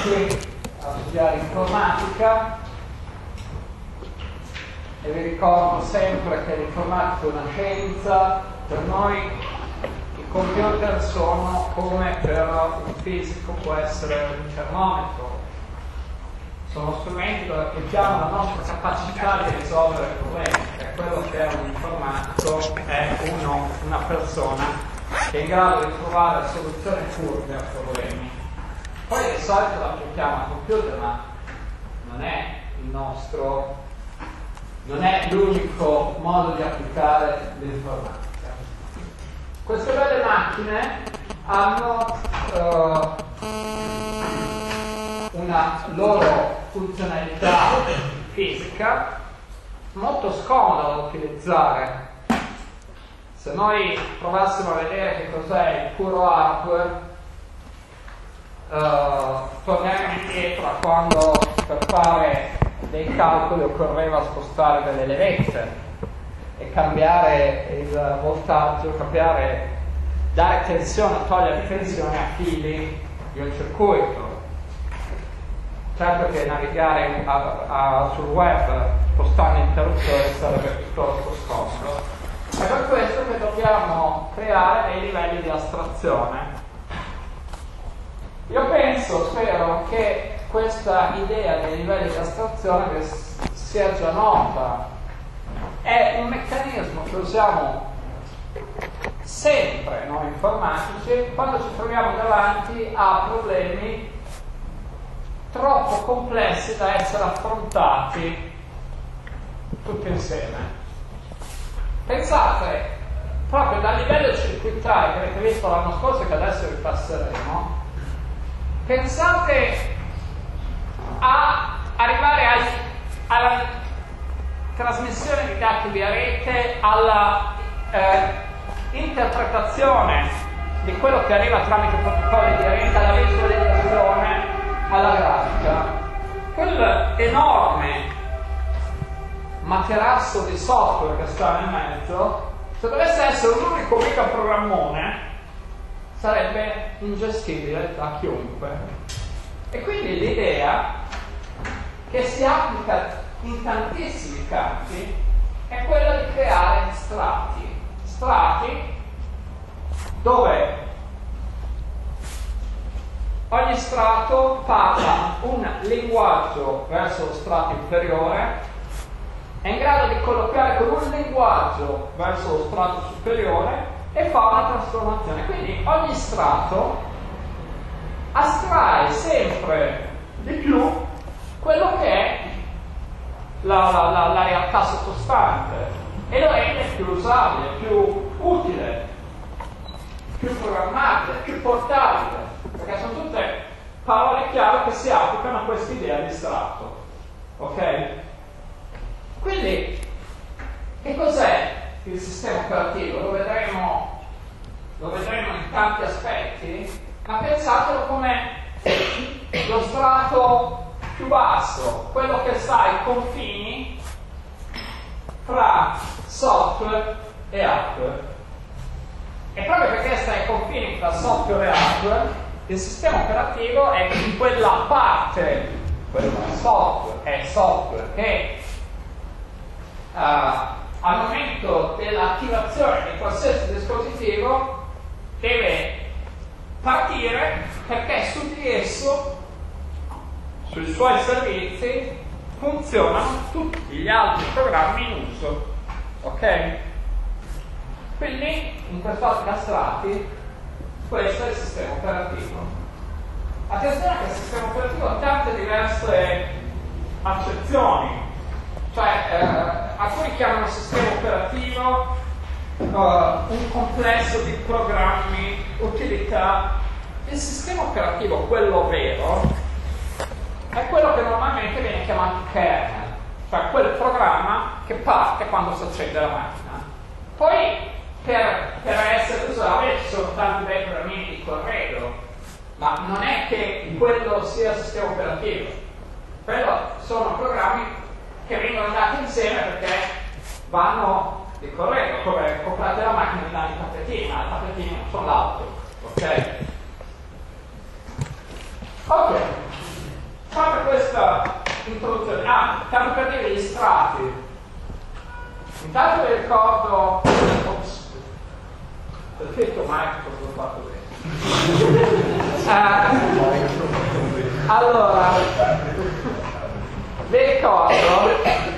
qui a studiare informatica e vi ricordo sempre che l'informatica è una scienza. Per noi i computer sono come per un fisico può essere un termometro, sono strumenti dove applichiamo la nostra capacità di risolvere problemi, e quello che è un informatico è una persona che è in grado di trovare soluzioni furbe a problemi. Poi di solito la applichiamo al computer, ma non è l'unico modo di applicare l'informatica. Queste belle macchine hanno una loro funzionalità fisica molto scomoda da utilizzare. Se noi provassimo a vedere che cos'è il puro hardware, torneremo indietro a quando per fare dei calcoli occorreva spostare delle levette e cambiare il voltaggio, dare tensione o togliere tensione a fili di un circuito. Certo che navigare sul web spostando interruttore sarebbe piuttosto scomodo. È per questo che dobbiamo creare dei livelli di astrazione. Io spero che questa idea dei livelli di astrazione che sia già nota. È un meccanismo che usiamo sempre noi informatici quando ci troviamo davanti a problemi troppo complessi da essere affrontati tutti insieme. Pensate proprio dal livello circuitario che avete visto l'anno scorso e che adesso ripasseremo. Pensate a arrivare alla trasmissione di dati via rete, alla interpretazione di quello che arriva tramite protocolli di rete, alla visualizzazione, alla grafica. Quel enorme materasso di software che sta nel mezzo, se dovesse essere un unico microprogrammone, sarebbe ingestibile da chiunque. E quindi l'idea che si applica in tantissimi campi è quella di creare strati dove ogni strato parla un linguaggio verso lo strato inferiore, è in grado di collocare con un linguaggio verso lo strato superiore e fa una trasformazione. Quindi ogni strato astrae sempre di più quello che è la realtà sottostante e lo rende più usabile, più utile, più programmabile, più portabile, perché sono tutte parole chiave che si applicano a questa idea di strato. Ok? Quindi, che cos'è il sistema operativo? Lo vedremo in tanti aspetti, ma pensatelo come lo strato più basso, quello che sta ai confini fra software e hardware. E proprio perché sta ai confini fra software e hardware, il sistema operativo è in quella parte, quello che è software, che al momento dell'attivazione di qualsiasi dispositivo deve partire, perché su di esso, sui suoi servizi, funzionano tutti gli altri programmi in uso. Ok? Quindi in quest'ottica strati questo è il sistema operativo. Attenzione che il sistema operativo ha tante diverse accezioni. Cioè, alcuni chiamano sistema operativo un complesso di programmi, utilità. Il sistema operativo, quello vero, è quello che normalmente viene chiamato kernel, cioè quel programma che parte quando si accende la macchina. Poi, per essere usabile, ci sono tanti bei programmi di corredo, ma non è che quello sia il sistema operativo. Quello sono programmi che vengono dati insieme perché vanno di corredo, come comprate la macchina e danno i tappetini, ma i tappetini non sono l'auto. Ok? Ok. questa introduzione. Tanto per dire gli strati. Intanto vi ricordo, perfetto Microsoft, l'ho fatto bene. Allora, vi ricordo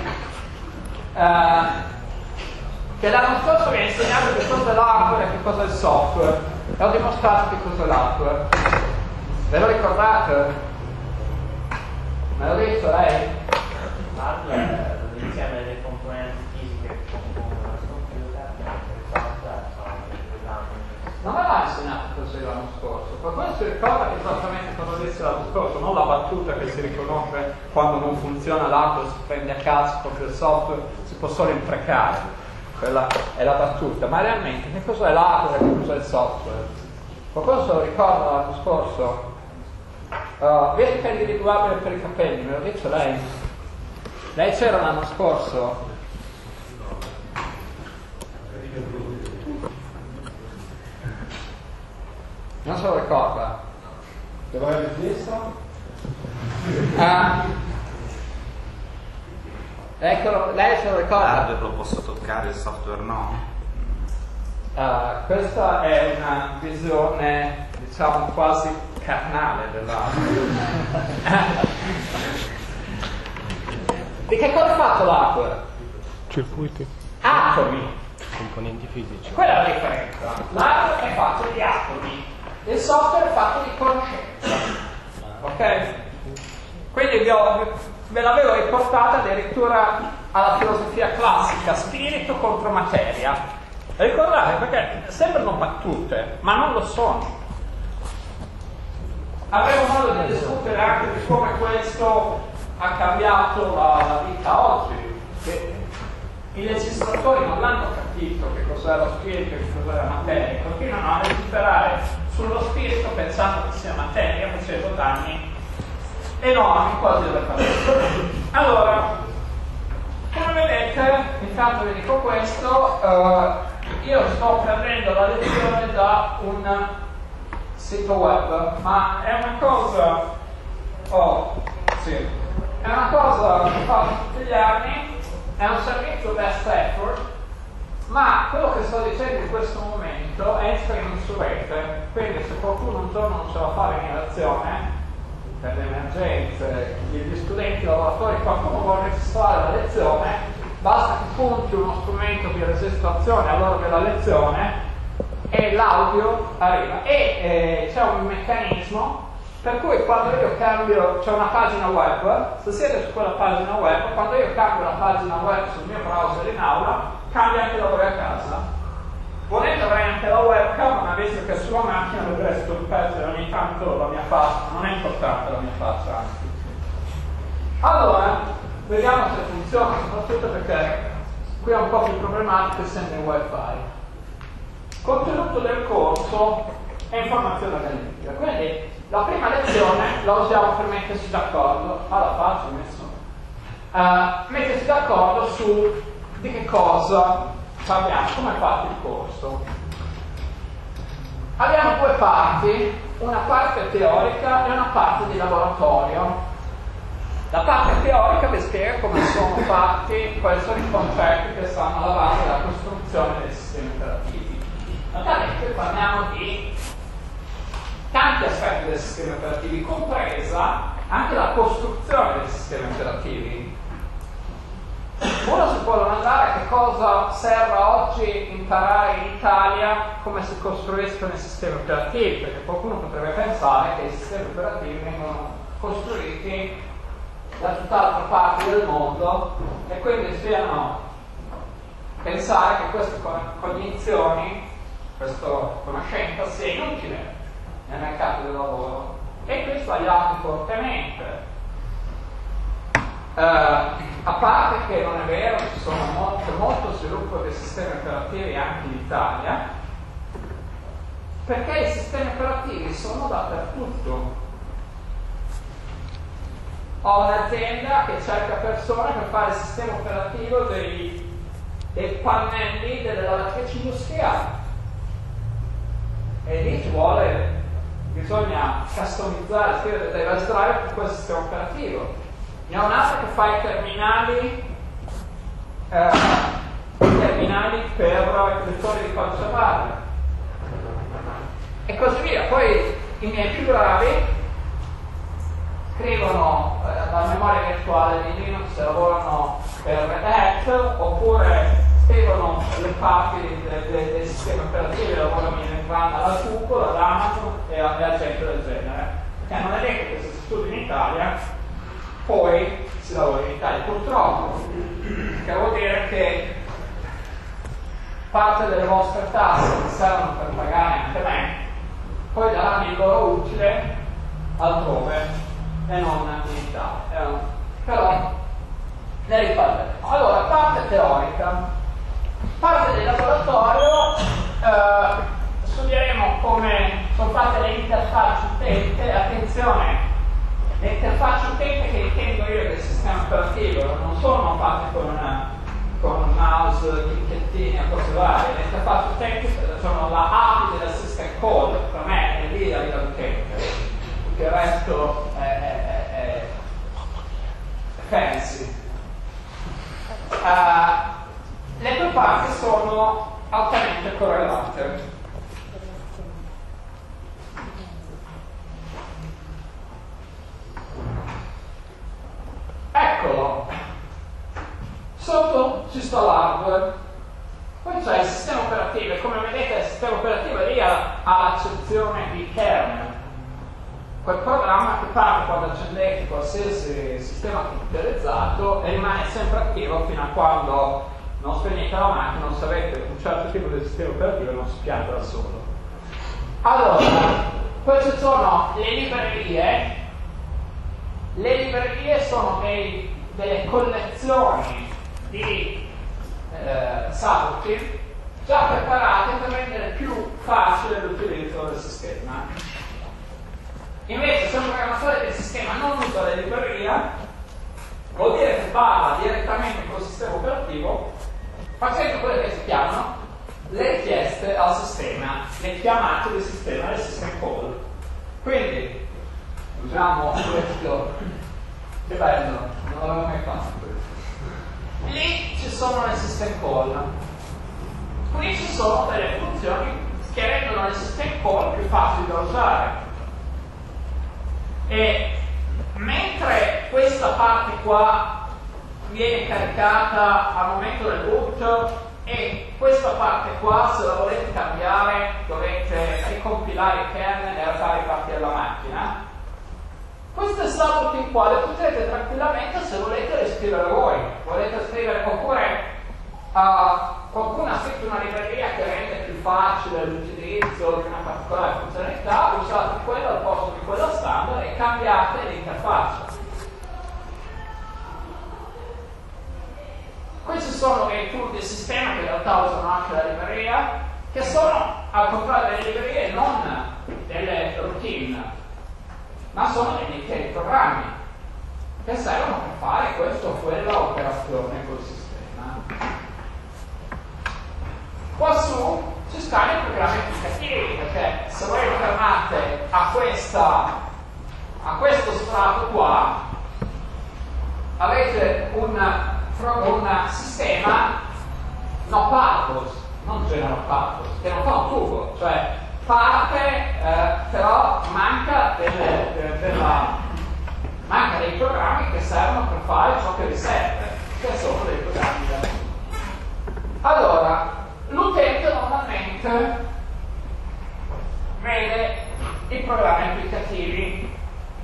che l'anno scorso vi ho insegnato che cosa è l'hardware e che cosa è il software e ho dimostrato che cosa è l'hardware. Ve lo ricordate? Me l'ha detto lei? L'hardware è l'insieme delle componenti fisiche che compongono il computer, mentre il software sono i programmi. Non me l'ha insegnato così l'anno scorso, per quello si ricorda esattamente cosa disse l'anno scorso, non la battuta che si riconosce quando non funziona l'hardware, si prende a caso proprio il software, si può solo imprecare. Quella è la battuta, ma realmente che cosa è l'hardware e che cosa è il software? Qualcuno se lo ricorda l'anno scorso? Vedi che è individuabile per i capelli, me l'ha detto lei? Lei c'era l'anno scorso? Non se lo ricorda? Devo aver visto? Eccolo, lei se lo ricorda? L'hardware lo posso toccare, il software no. Questa è una visione, diciamo, quasi carnale dell'hardware. Di che cosa è fatto l'hardware? Circuiti. Atomi. Componenti fisici. Quella è la differenza. L'hardware è fatto di atomi, il software è fatto di conoscenza. Ok? Quindi ve l'avevo riportata addirittura alla filosofia classica, spirito contro materia. Ricordate, perché sembrano battute, ma non lo sono. Avremo modo di discutere anche di come questo ha cambiato la vita oggi. Che i legislatori non hanno capito che cos'è lo spirito e che cos'è la materia, continuano a legiferare sullo spirito pensando che sia materia, facendo danni enormi quasi delle famiglie. Allora, come vedete, intanto vi dico questo, io sto prendendo la lezione da un sito web, ma è una cosa, è una cosa che faccio tutti gli anni, è un servizio best effort, ma quello che sto dicendo in questo momento è in streaming su rete, quindi se qualcuno un giorno non ce la fa venire a lezione, per le emergenze, gli studenti, i lavoratori, qualcuno vuole registrare la lezione, basta che punti uno strumento di registrazione all'ora della lezione e l'audio arriva. E c'è un meccanismo per cui quando io cambio, c'è una pagina web, se siete su quella pagina web, quando io cambio la pagina web sul mio browser in aula, cambia anche la voi a casa. Volendo avrei anche la webcam, ma visto che sulla macchina dovrei storpeggere ogni tanto la mia faccia, non è importante la mia faccia anche. Allora, vediamo se funziona, soprattutto perché qui è un po' più problematico essendo in wifi. Contenuto del corso è informazione analitica, quindi la prima lezione la usiamo per mettersi d'accordo, alla faccia ho messo, mettersi d'accordo su di che cosa parliamo, come è fatto il corso. Abbiamo due parti, una parte teorica e una parte di laboratorio. La parte teorica vi spiega come sono fatti, quali sono i concetti che stanno alla base della costruzione dei sistemi operativi. Notate che qui parliamo di tanti aspetti dei sistemi operativi, compresa anche la costruzione dei sistemi operativi. Uno si può domandare a che cosa serva oggi imparare in Italia come si costruiscono i sistemi operativi, perché qualcuno potrebbe pensare che i sistemi operativi vengono costruiti da tutt'altra parte del mondo e quindi pensare che queste cognizioni, questa conoscenza sia inutile nel mercato del lavoro. E qui sbagliate fortemente. A parte che non è vero, ci sono molto sviluppo dei sistemi operativi anche in Italia, perché i sistemi operativi sono dappertutto. Ho un'azienda che cerca persone per fare il sistema operativo dei pannelli delle lavatrici industriali e lì ci vuole bisogna customizzare, scrivere dei driver per quel sistema operativo. Ne ho un'altra che fa i terminali per i lettori di codice vario e così via. Poi i miei più bravi scrivono la memoria virtuale di Linux, lavorano per Red Hat, oppure scrivono le parti dei sistemi operativi, lavorano in Run alla Cupola, ad Amazon e a gente del genere. Perché non è detto che se si studia in Italia poi si lavora in Italia, purtroppo, che vuol dire che parte delle vostre tasse che servono per pagare anche me poi daranno il loro utile altrove e non in Italia. Però ne riparleremo. Allora, parte teorica. Parte del laboratorio studieremo come sono fatte le interfacce utente. Attenzione, le interfacce utente che intendo io del sistema operativo non sono fatte con un mouse, ticchettini e cose varie. Le interfacce utente sono la API della system call, per me è lì la vita utente, tutto il resto è fancy. Le due parti sono altamente correlate. Eccolo, sotto ci sta l'hardware, poi c'è il sistema operativo e come vedete il sistema operativo lì ha l'accezione di kernel, quel programma che parte quando accendete qualsiasi sistema computerizzato e rimane sempre attivo fino a quando non spegnete la macchina, non sapete un certo tipo di sistema operativo e non si pianta da solo. Allora, poi ci sono le librerie. Le librerie sono delle collezioni di subroutine già preparate per rendere più facile l'utilizzo del sistema. Invece se un programmatore del sistema non usa la libreria, vuol dire che parla direttamente col sistema operativo facendo quelle che si chiamano le richieste al sistema, le chiamate del sistema call. Quindi usiamo questo, che bello, non l'avevo mai fatto questo. Lì ci sono le system call, qui ci sono delle funzioni che rendono le system call più facili da usare. E mentre questa parte qua viene caricata al momento del boot e questa parte qua, se la volete cambiare, dovete ricompilare il kernel e fare ripartire la macchina. Queste subroutine qua le potete tranquillamente, se volete, riscrivere voi. Volete scrivere, oppure qualcuno ha scritto una libreria che rende più facile l'utilizzo di una particolare funzionalità, usate quella al posto di quella standard e cambiate l'interfaccia. Questi sono dei tool del sistema che in realtà usano anche la libreria, che sono, al contrario delle librerie, non delle routine, ma sono degli interi programmi che servono per fare questa o quella operazione col sistema. Qua su ci stanno i programmi applicativi, perché se voi fermate a questo strato qua, avete un sistema no purpose, non general purpose, che non fa un tubo, cioè parte però manca dei programmi che servono per fare ciò che vi serve, che sono dei programmi da. Allora, l'utente normalmente vede i programmi applicativi.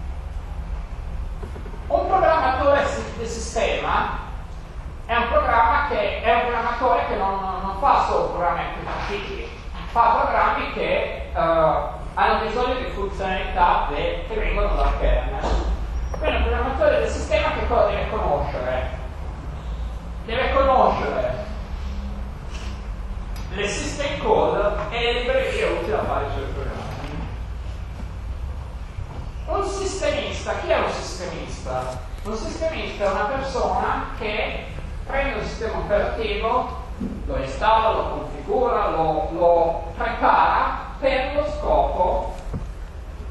Un programmatore del sistema è un programmatore che non fa solo programmi applicativi, fa programmi che hanno bisogno di funzionalità che vengono dal kernel. Quindi un programmatore del sistema che cosa deve conoscere? Deve conoscere le system call e le librerie utili a fare i suoi programmi. Un sistemista, chi è un sistemista? Un sistemista è una persona che prende un sistema operativo, lo installa, lo configura, lo prepara per lo scopo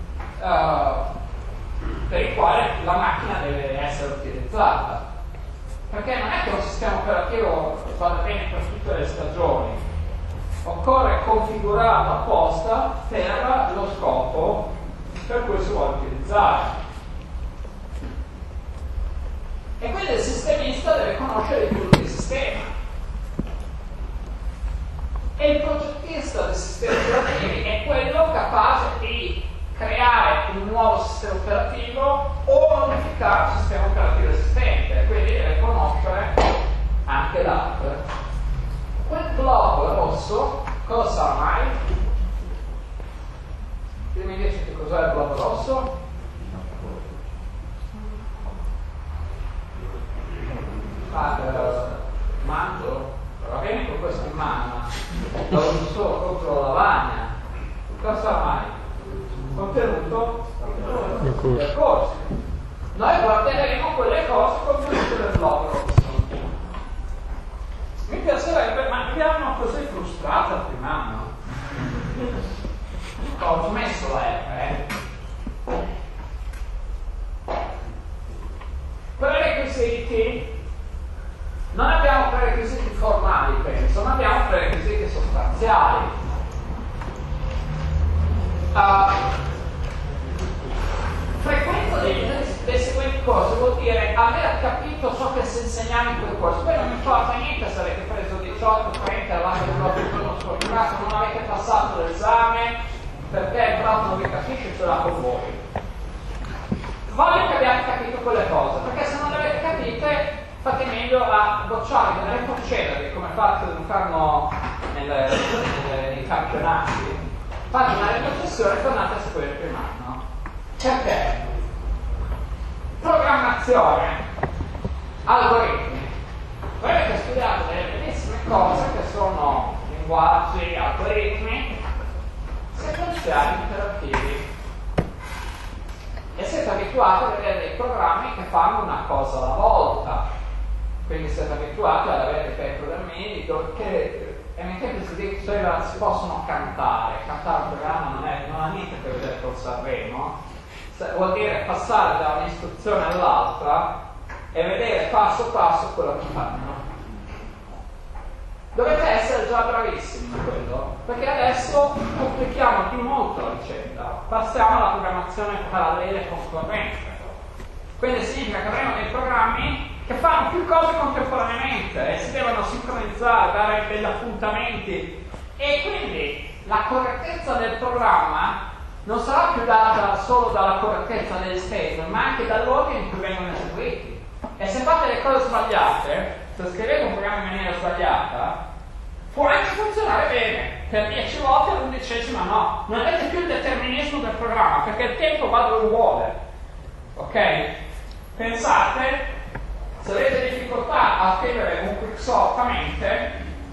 per il quale la macchina deve essere utilizzata. Perché non è che un sistema operativo vada bene per tutte le stagioni, occorre configurarlo apposta per lo scopo per cui si vuole utilizzare. E quindi il sistemista deve conoscere di più il sistema. E il progettista dei sistemi operativi è quello capace di creare un nuovo sistema operativo o modificare il sistema operativo esistente, quindi deve conoscere anche l'hardware. Quel blocco rosso cosa sarà mai? Chi mi dice che cos'è il blocco rosso? Mangio? Va bene con questo in mano, lo uso solo contro la lavagna. Cosa sarà mai? Contenuto del corso. Noi guarderemo quelle cose contenute del blog rosso. Mi piacerebbe, ma mi hanno così frustrato al primo anno. Ho smesso la R. Prerequisiti. Non abbiamo prerequisiti formali, penso, ma abbiamo prerequisiti sostanziali. Frequenza dei seguenti corsi vuol dire aver capito ciò che si insegnava in quel corso. Poi non importa niente se avete preso 18, 30, avete fatto il giorno scorso, non avete passato l'esame perché il prof non vi capisce, ce l'ha con voi. Voglio che abbiate capito quelle cose, perché se non le avete capite fate meglio a bocciare, a retrocedere, come fanno nei campionati. Fate una retrocessione e tornate a seguire il primo anno. Perché? Programmazione, algoritmi. Voi avete studiato delle bellissime cose che sono linguaggi, algoritmi, sequenziali interattivi. E siete abituati a vedere dei programmi che fanno una cosa alla volta. Quindi siete abituati ad avere dei programmi che si possono cantare. Cantare un programma non ha niente a che vedere con Sanremo, vuol dire passare da un'istruzione all'altra e vedere passo passo quello che fanno. Dovete essere già bravissimi in quello, perché adesso complichiamo di molto la vicenda, passiamo alla programmazione parallela e concorrente. Quindi significa che avremo dei programmi che fanno più cose contemporaneamente e si devono sincronizzare, dare degli appuntamenti, e quindi la correttezza del programma non sarà più data solo dalla correttezza degli statement, ma anche dall'ordine in cui vengono eseguiti. E se fate le cose sbagliate, se scrivete un programma in maniera sbagliata, può anche funzionare bene, per 10 volte all'11ª no. Non avete più il determinismo del programma, perché il tempo va dove vuole. Ok? Pensate, se avete difficoltà a scrivere un quicksort a mente,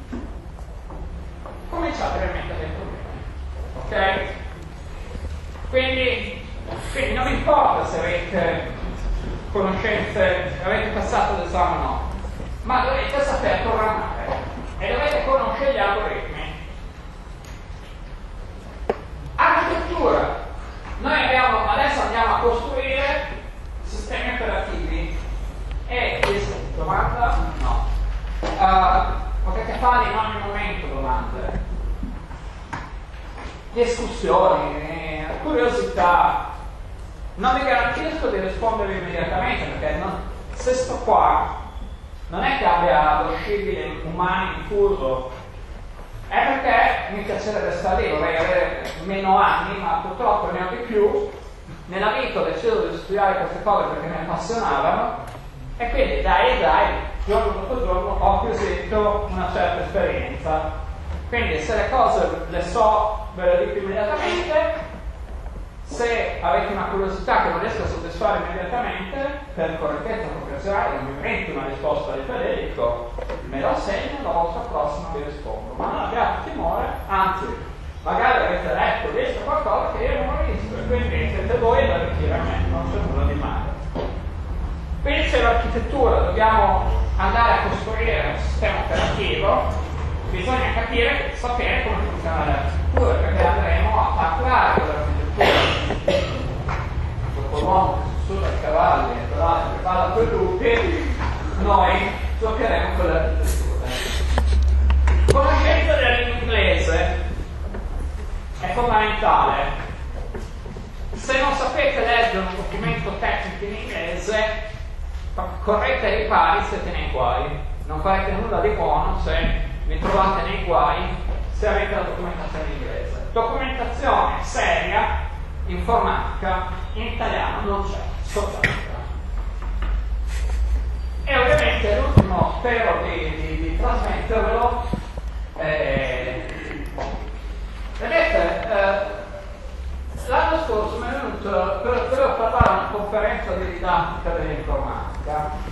cominciate veramente a avere problemi. Ok? Quindi non importa se avete conoscenze, avete passato l'esame o no, ma dovete saper programmare e dovete conoscere gli algoritmi. Architettura. Noi adesso andiamo a costruire sistemi operativi e domanda? No. Potete fare in ogni momento domande, discussioni, curiosità. Non vi garantisco di rispondere immediatamente, perché se sto qua non è che abbia lo scibile umano infuso, è perché mi piacerebbe stare lì, vorrei avere meno anni, ma purtroppo ne ho di più. Nella vita ho deciso di studiare queste cose perché mi appassionavano, e quindi dai, giorno dopo giorno ho acquisito una certa esperienza. Quindi se le cose le so, ve le dico immediatamente. Se avete una curiosità che non riesco a soddisfare immediatamente, per correttezza professionale non mi invento una risposta di Federico, me lo segno, la volta prossima vi rispondo. Ma non abbiate timore, anzi, magari avete letto, visto qualcosa che io non ho visto, e quindi siete voi ad arricchire a me, non c'è nulla di male. Quindi c'è l'architettura, dobbiamo andare a costruire un sistema operativo, bisogna sapere come funziona l'architettura, perché andremo a parlare con l'architettura. dopo l'uomo che sussurra i cavalli e l'altro che parla con i lupi, noi giocheremo con l'architettura. Conoscenza della lingua inglese è fondamentale. Se non sapete leggere un documento tecnico in inglese, correte ai ripari, siete nei guai. Non farete nulla di buono se vi trovate nei guai se avete la documentazione in inglese. Documentazione seria, informatica, in italiano non c'è, soltanto. E ovviamente l'ultimo spero di trasmettervelo. Vedete, l'anno scorso mi è venuto per parlare a una conferenza di didattica dell'informatica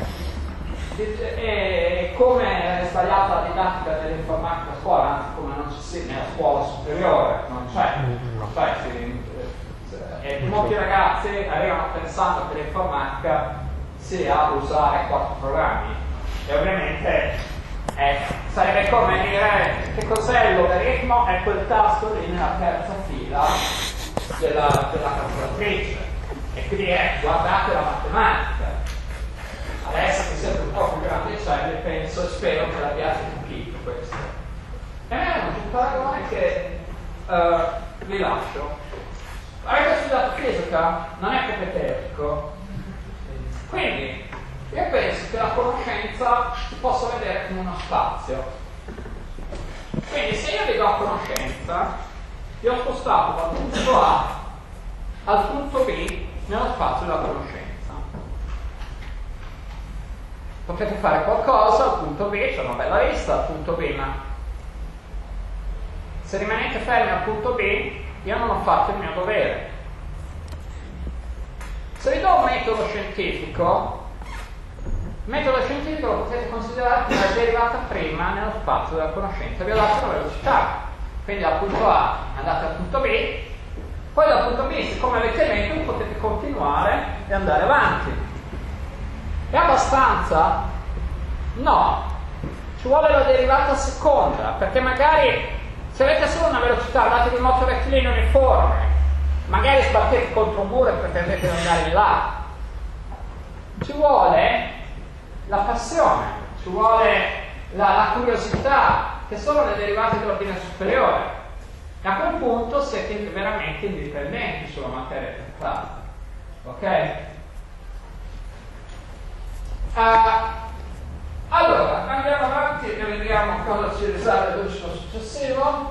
e come è sbagliata la didattica dell'informatica a scuola, anzi come non ci sia nella scuola superiore, non c'è. E molti ragazzi arrivano pensando che l'informatica sia usare 4 programmi e ovviamente sarebbe come dire che cos'è il logaritmo, è quel tasto lì nella terza fila della calcolatrice e quindi guardate la matematica. Adesso che siete un po' più grandicelli penso e spero che l'abbiate capito questo. E me è un paragone che vi lascio. Avete studiato fisica? Non è propedetico. Quindi io penso che la conoscenza si possa vedere come uno spazio. Quindi se io vi do conoscenza, vi ho spostato dal punto A al punto B nello spazio della conoscenza. Potete fare qualcosa al punto B, c'è una bella lista al punto B, ma se rimanete fermi al punto B, io non ho fatto il mio dovere. Se vi do un metodo scientifico, il metodo scientifico lo potete considerare come la derivata prima nello spazio della conoscenza. Vi ho dato la velocità, quindi dal punto A andate al punto B, poi dal punto B, siccome avete il metodo, potete continuare e andare avanti. È abbastanza? No, ci vuole la derivata seconda, perché magari se avete solo una velocità, andate di un moto rettilineo uniforme, magari sbattete contro un muro e pretendete di andare in là. Ci vuole la passione, ci vuole la curiosità, che sono le derivate dell'ordine superiore. E a quel punto siete veramente indipendenti sulla materia trattata. Ok? Allora, andiamo avanti e vediamo cosa ci risale l'ultimo successivo.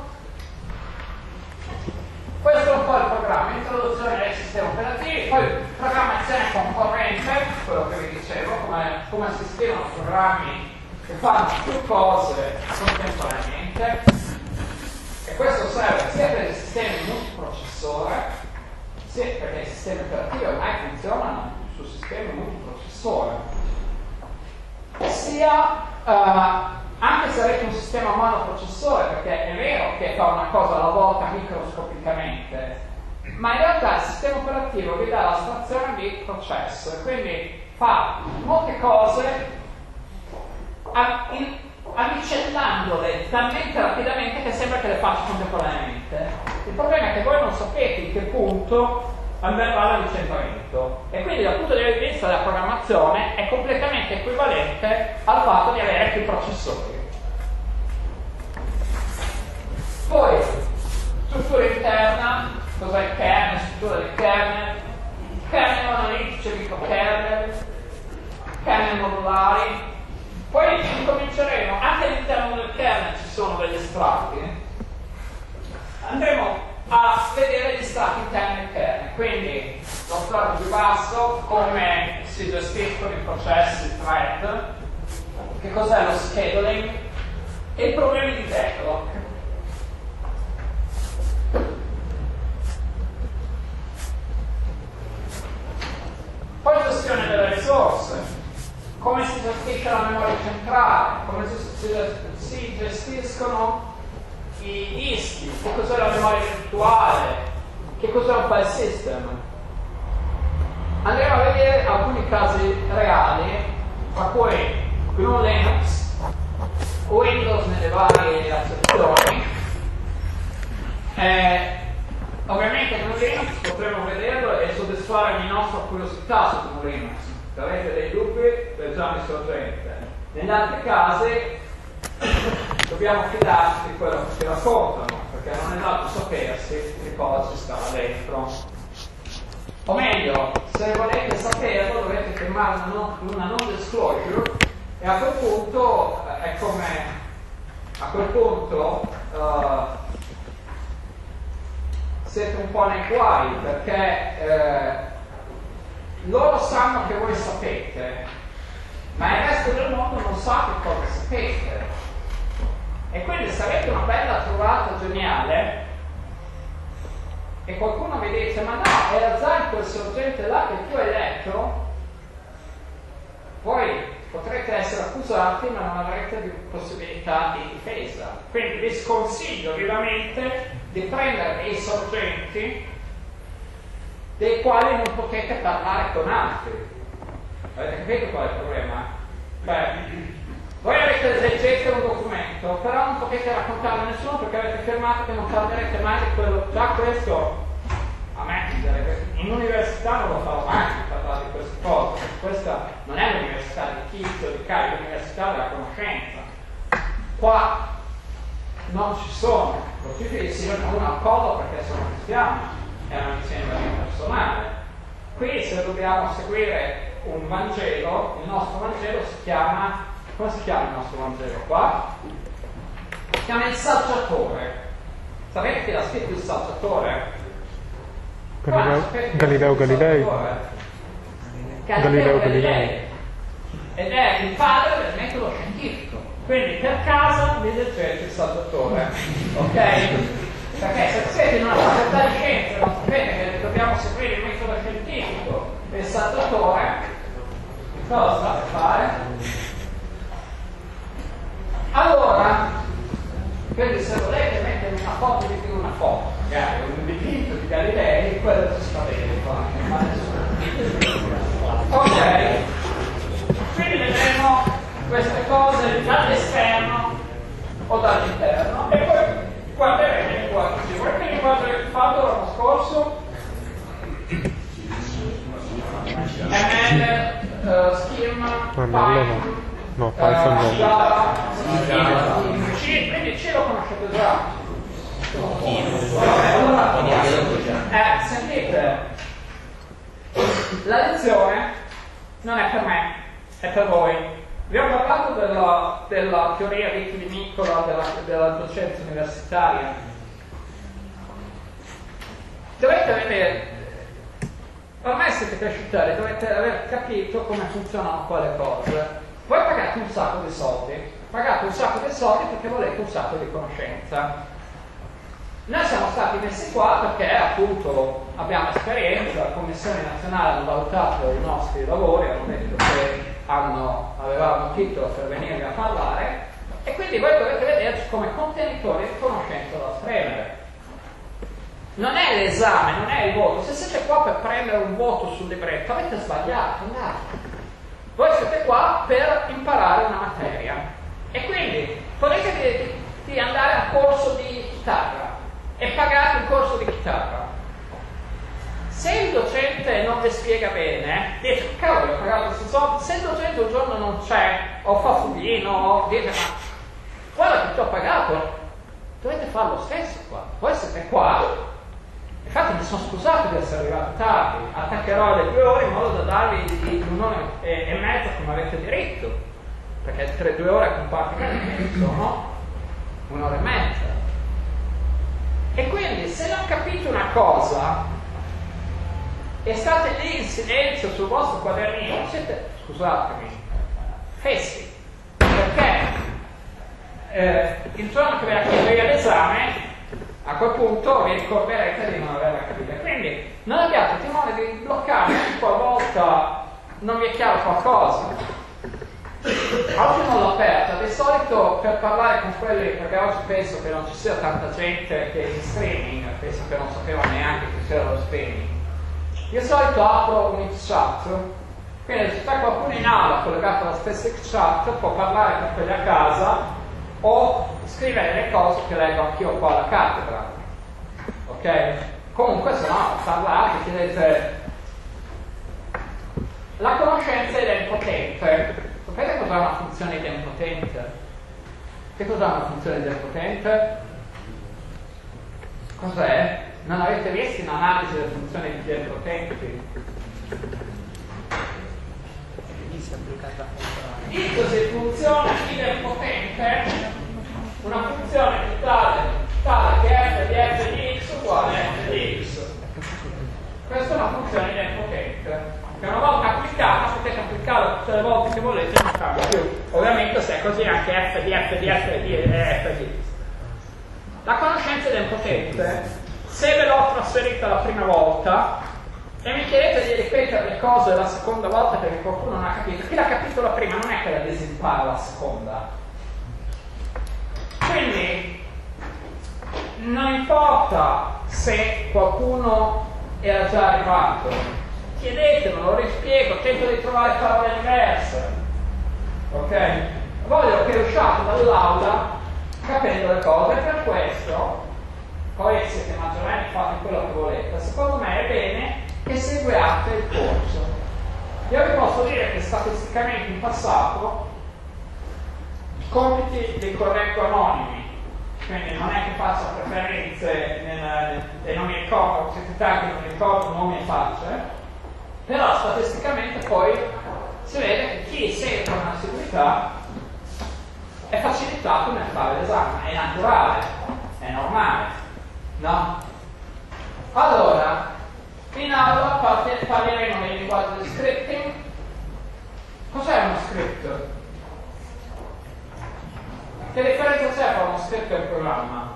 Questo è un po' il programma, introduzione ai sistemi operativi, poi programmazione concorrente, quello che vi dicevo, come si scrivono programmi che fanno più cose contemporaneamente, e questo serve sia per i sistemi multiprocessore, sia perché i sistemi operativi ormai funzionano su sistemi multiprocessore, sia anche se avete un sistema monoprocessore, perché è vero che fa una cosa alla volta microscopicamente, ma in realtà il sistema operativo vi dà l'astrazione di processo e quindi fa molte cose avvicellandole talmente rapidamente che sembra che le faccia contemporaneamente. Il problema è che voi non sapete in che punto avverrà l'avvicendamento e quindi dal punto di vista della programmazione è completamente equivalente al fatto di avere più processori. Poi struttura interna, cos'è il kernel, struttura del kernel analitici, microkernel, kernel modulari. Poi cominceremo, anche all'interno del kernel ci sono degli estratti, andremo a vedere gli strati interni del kernel, quindi lo strato più basso, come si gestiscono i processi, il thread, che cos'è lo scheduling e i problemi di backlog. Poi gestione delle risorse, come si gestisce la memoria centrale, come si gestiscono i dischi, che cos'è la memoria virtuale, che cos'è un file system. Andremo a vedere alcuni casi reali, tra cui GNU Linux, Windows nelle varie accezioni, Ovviamente con Linux potremo vederlo e soddisfare la nostra curiosità su GNU Linux. Se avete dei dubbi, leggiamo il sorgente. Negli altri casi dobbiamo fidarci di quello che ci raccontano, perché non è dato sapersi che cosa ci sta dentro. O meglio, se volete saperlo dovete firmare una non-disclosure e a quel punto è come siete un po' nei guai, perché loro sanno che voi sapete, ma il resto del mondo non sa che cosa sapete. E quindi se avete una bella trovata geniale e qualcuno vi dice ma no, era già in quel sorgente là che tu hai letto, poi potrete essere accusati ma non avrete possibilità di difesa. Quindi vi sconsiglio vivamente di prendere dei sorgenti dei quali non potete parlare con altri. Avete capito qual è il problema? Beh, voi leggete un documento, però non potete raccontarlo a nessuno perché avete firmato che non parlerete mai di quello. Già questo, a me, in università non lo farò mai parlare di queste cose, perché questa non è l'università di Tizio, di Caio, è l'università della conoscenza. Qua non ci sono, così si vedono un accordo perché sono cristiani, è una vicenda personale. Qui se dobbiamo seguire un Vangelo, il nostro Vangelo si chiama, come si chiama il nostro Vangelo qua? Si chiama il Saggiatore. Sapete chi l'ha scritto il Saggiatore? Galileo Galilei. Galileo Galilei. Ed è il padre del metodo scientifico. Quindi per caso vi leggete il Saggiatore, ok? Perché se siete in una facoltà di scienze non sapete che dobbiamo seguire il metodo scientifico del Saggiatore, cosa state a fare? Allora, quindi se volete mettere una foto di una foto, magari un dipinto di Galilei, quello ci sta bene qua. Ok, quindi vedremo queste cose dall'esterno o dall'interno e poi guarderemo qua. Quindi cosa ho fatto l'anno scorso? ML, Schema, Python, no, Python no. Java, quindi ce lo conoscete già. Sentite, la lezione non è per me, è per voi. Vi ho parlato della teoria vitivinicola, della docenza universitaria. Dovete vedere, ormai siete cresciuti, dovete aver capito come funzionano quelle cose. Voi pagate un sacco di soldi perché volete un sacco di conoscenza. Noi siamo stati messi qua perché appunto abbiamo esperienza, la Commissione nazionale ha valutato i nostri lavori, hanno detto che avevamo titolo per venire a parlare e quindi voi dovete vederci come contenitori di conoscenza da spremere. Non è l'esame, non è il voto. Se siete qua per prendere un voto sul libretto avete sbagliato, andate. Voi siete qua per imparare una materia e quindi potete di andare a un corso di chitarra e pagate un corso di chitarra. Se il docente non vi spiega bene, dite, cavolo, ho pagato questi soldi. Se il docente un giorno non c'è, o fa fuglino, dite, ma guarda che ti ho pagato, dovete fare lo stesso qua. Voi siete qua. Infatti mi sono scusato di essere arrivato tardi, attaccherò alle 2 ore in modo da darvi un'ora e mezza come avete diritto, perché 2 ore compartimenti sono 1 ora e mezza. E quindi se non capite una cosa e state lì in silenzio sul vostro quadernino, siete, scusatemi, fessi, perché il giorno che vi arriva l'esame a quel punto vi ricorderete di non averla capita. Quindi non abbiate timore di bloccare qualvolta non vi è chiaro qualcosa. Oggi non l'ho aperta, di solito per parlare con quelli, perché oggi penso che non ci sia tanta gente che è in streaming, penso che non sapeva neanche che c'era lo streaming. Di solito apro un X-Chat, quindi se c'è qualcuno in aula collegato alla stessa X-Chat può parlare con quelli a casa o scrivere le cose che leggo anch'io qua alla cattedra, ok? Comunque se no parlate, chiedete la conoscenza idempotente. Sapete cos'è una funzione idempotente? Che cos'è una funzione idempotente? Cos'è? Non avete visto in analisi delle funzioni idempotenti? Dittosi funzione idempotente, una funzione che tale che f di x uguale f di x. Questa è una funzione idempotente che una volta applicata potete applicarla tutte le volte che volete, non cambia più. Ovviamente se è così anche f di f di f di f di x. La conoscenza idempotente, se ve l'ho trasferita la prima volta e mi chiedete di ripetere le cose la seconda volta perché qualcuno non ha capito, chi l'ha capito la prima non è che la disimpara la seconda. Quindi non importa se qualcuno era già arrivato, chiedetemelo, lo rispiego, tento di trovare parole diverse, ok? Voglio che usciate dall'aula capendo le cose, per questo poi siete maggiorenni, fate quello che volete. Secondo me è bene che seguiate il corso. Io vi posso dire che statisticamente in passato i compiti li correggo anonimi, quindi non è che faccia preferenze e non mi ricordo, siete tanti che non mi ricordo nomi e facce, però statisticamente poi si vede che chi segue con assiduità è facilitato nel fare l'esame, è naturale, è normale, no? Allora, in aula parleremo del linguaggio di scripting. Cos'è uno script? Che differenza c'è tra uno script e un programma?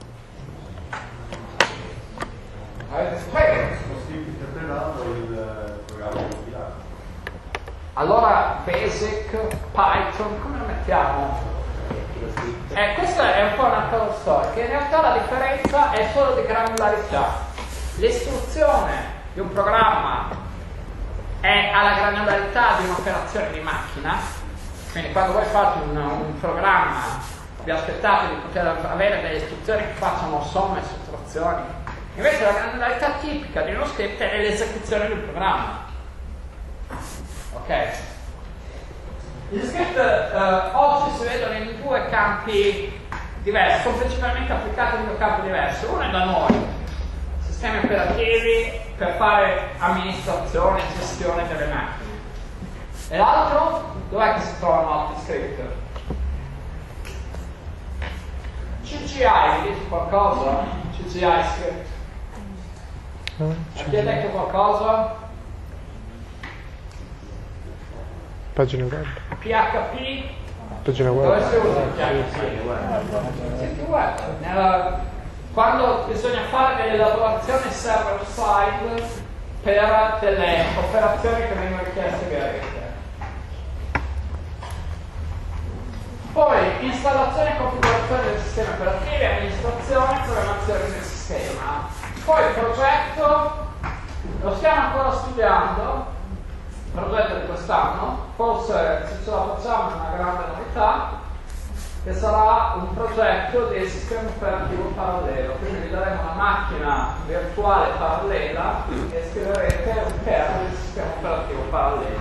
Avete scoperto? Lo script interpretato il programma compilato. Allora, Basic, Python, come lo mettiamo? Questa è un po' una cosa storica. In realtà la differenza è solo di granularità. L'istruzione di un programma è alla granularità di un'operazione di macchina, quindi quando voi fate un programma vi aspettate di poter avere delle istruzioni che facciano somme e sottrazioni. Invece la granularità tipica di uno script è l'esecuzione di un programma. Ok? Gli script oggi si vedono in due campi diversi, sono principalmente applicati in due campi diversi. Uno è da noi, sistemi operativi per fare amministrazione e gestione delle macchine. E l'altro, dov'è che si trovano altri script? CGI, vi dite qualcosa? CGI script. Chi ha detto qualcosa? Pagina web. PHP? Pagina web. Dove si usa il PHP? Siti web. Quando bisogna fare delle lavorazioni server side per delle operazioni che vengono richieste via rete. Poi installazione e configurazione del sistema operativo, amministrazione e programmazione del sistema. Poi il progetto lo stiamo ancora studiando, il progetto di quest'anno, forse se ce la facciamo è una grande novità, che sarà un progetto del sistema operativo parallelo, quindi vi daremo una macchina virtuale parallela e scriverete all'interno del sistema operativo parallelo.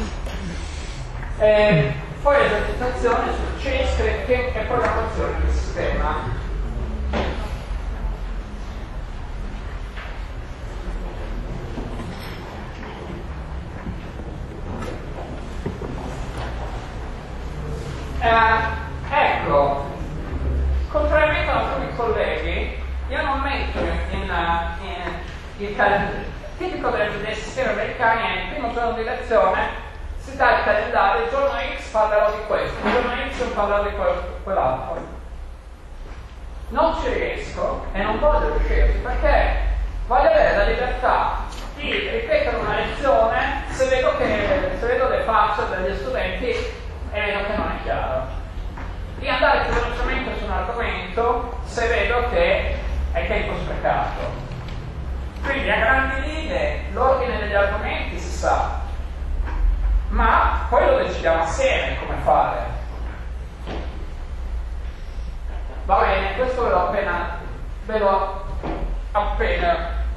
E poi esercitazione su C, scripting e programmazione del sistema. Ecco, contrariamente ad alcuni colleghi, io non metto tipico dei sistemi americani è il primo giorno di lezione si dà il calendario, il giorno X parlerò di questo, il giorno Y parlerò di quell'altro. Non ci riesco e non voglio riuscirci perché voglio avere la libertà di ripetere una lezione se vedo le facce degli studenti e vedo che non è chiaro. Di andare più velocemente su un argomento se vedo che è tempo sprecato. Quindi a grandi linee l'ordine degli argomenti si sa, ma poi lo decidiamo assieme come fare. Va bene, questo ve l'ho appena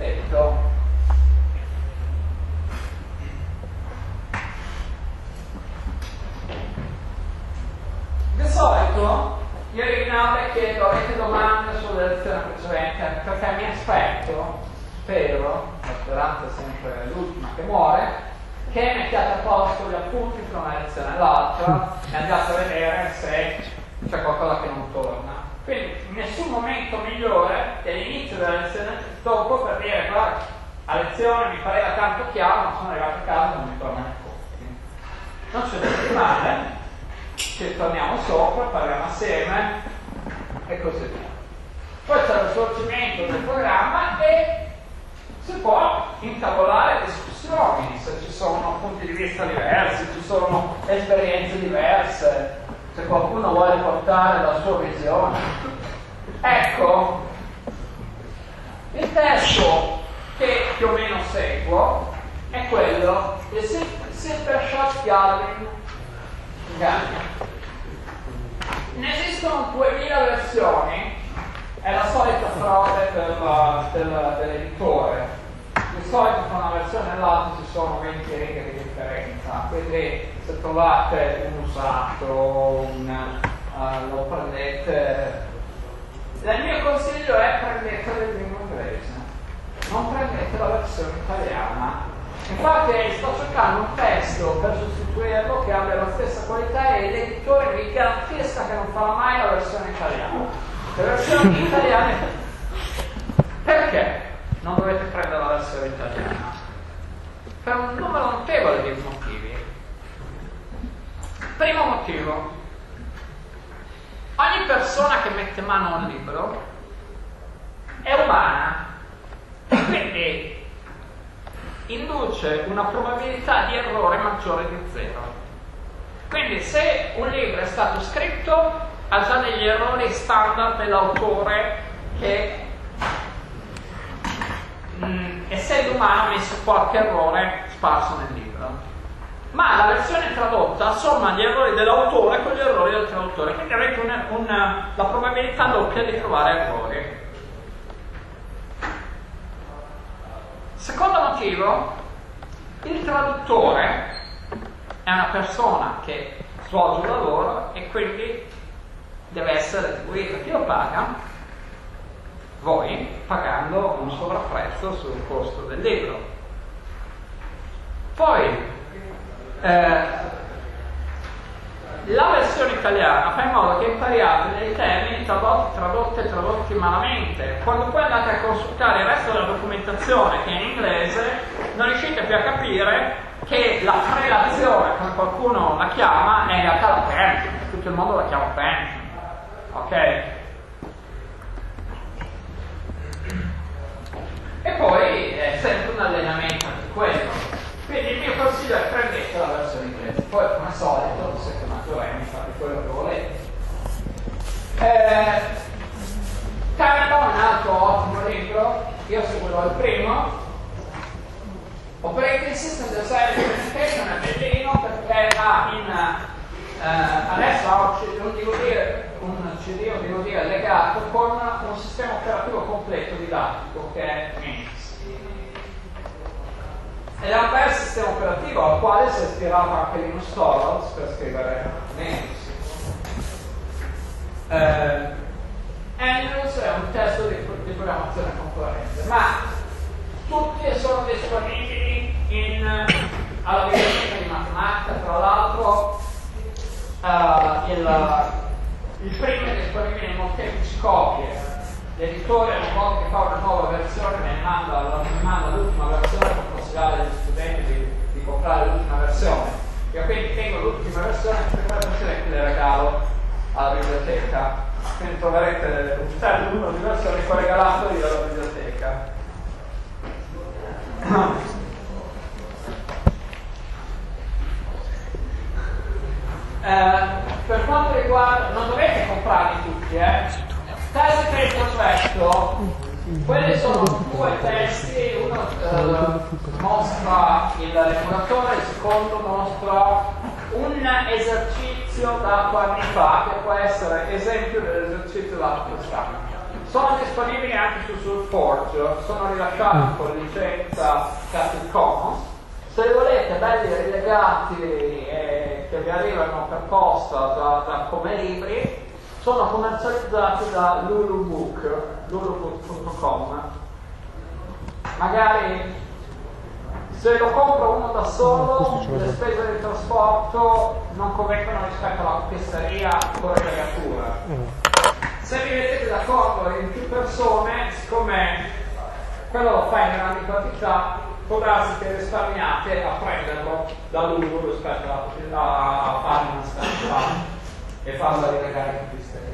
solito, io in originale chiedo, avete domande sulla lezione precedente? Perché mi aspetto, spero, la speranza è sempre l'ultima che muore, che mettiate a posto gli appunti tra una lezione e l'altra e andate a vedere se c'è qualcosa che non torna. Quindi nessun momento migliore che l'inizio della lezione dopo per dire guarda, la lezione mi pareva tanto chiaro, ma sono arrivato a casa e non mi torna neanche. Non c'è niente male, ci torniamo sopra, parliamo assieme e così via. Poi c'è lo svolgimento del programma e si può intavolare discussioni se ci sono punti di vista diversi, ci sono esperienze diverse, se qualcuno vuole portare la sua visione. Ecco, il testo che più o meno seguo è quello di Silberschatz Galvin. Ne esistono 2000 versioni, è la solita frode dell'editore. Di solito tra una versione e l'altra ci sono 20 righe di differenza, quindi se trovate un usato, lo prendete. Il mio consiglio è prendete il lingua inglese, non prendete la versione italiana. Infatti sto cercando un testo per sostituirlo che abbia la stessa qualità e l'editore vi garantisca che non farà mai la versione italiana. Le versioni italiane perché non dovete prendere la versione italiana? Per un numero notevole di motivi. Primo motivo: ogni persona che mette mano a un libro è umana, quindi induce una probabilità di errore maggiore di 0. Quindi se un libro è stato scritto ha già degli errori standard dell'autore che essendo umano ha messo qualche errore sparso nel libro, ma la versione tradotta somma gli errori dell'autore con gli errori del traduttore, quindi avete la probabilità doppia di trovare errori. Secondo motivo, il traduttore è una persona che svolge un lavoro e quindi deve essere retribuito. Chi lo paga? Voi, pagando un sovrapprezzo sul costo del libro. Poi la versione italiana fa in modo che impariate dei termini tradotti malamente. Quando poi andate a consultare il resto della documentazione che è in inglese, non riuscite più a capire che la prelazione, come qualcuno la chiama, è in realtà la preemption. Tutto il mondo la chiama preemption. Ok? E poi è sempre un allenamento anche quello. Quindi il mio consiglio è prendete la versione inglese, poi come al solito siete maggiorenni, fate quello che volete. Kahneman, un altro ottimo libro, io seguirò il primo. Operating System Design Implementation è bellino perché adesso ha un CD legato con un sistema operativo completo didattico che è Minix. Ed è un bel sistema operativo al quale si è ispirato anche Linus Torvalds per scrivere Linux. Andrews è un testo di programmazione componente, ma tutti sono disponibili alla biblioteca di matematica. Tra l'altro il primo è disponibile in molteplici copie. L'editore ogni volta che fa una nuova versione mi manda l'ultima versione per consigliare agli studenti di comprare l'ultima versione. Io quindi tengo l'ultima versione, la prima versione che le regalo alla biblioteca, quindi troverete un certo numero di versioni poi regalato io alla biblioteca. Per quanto riguarda, non dovete comprarli tutti, testi per il progetto, quelli sono due testi, uno mostra il lavoratore, il secondo mostra un esercizio dato anni fa che può essere esempio dell'esercizio dato quest'anno. Sono disponibili anche su SourceForge, sono rilasciati con licenza Creative Commons. Se li volete belli rilegati e che vi arrivano per posta come libri, sono commercializzati da lulubook.com. Magari se lo compra uno da solo, le spese di trasporto non correggono rispetto alla copisteria con regatura. Se vi mettete d'accordo in più persone, siccome quello lo fa in grandi quantità, può darsi che risparmiate a prenderlo da Lulu rispetto a fare una stampa e farlo arrivare in copisteria.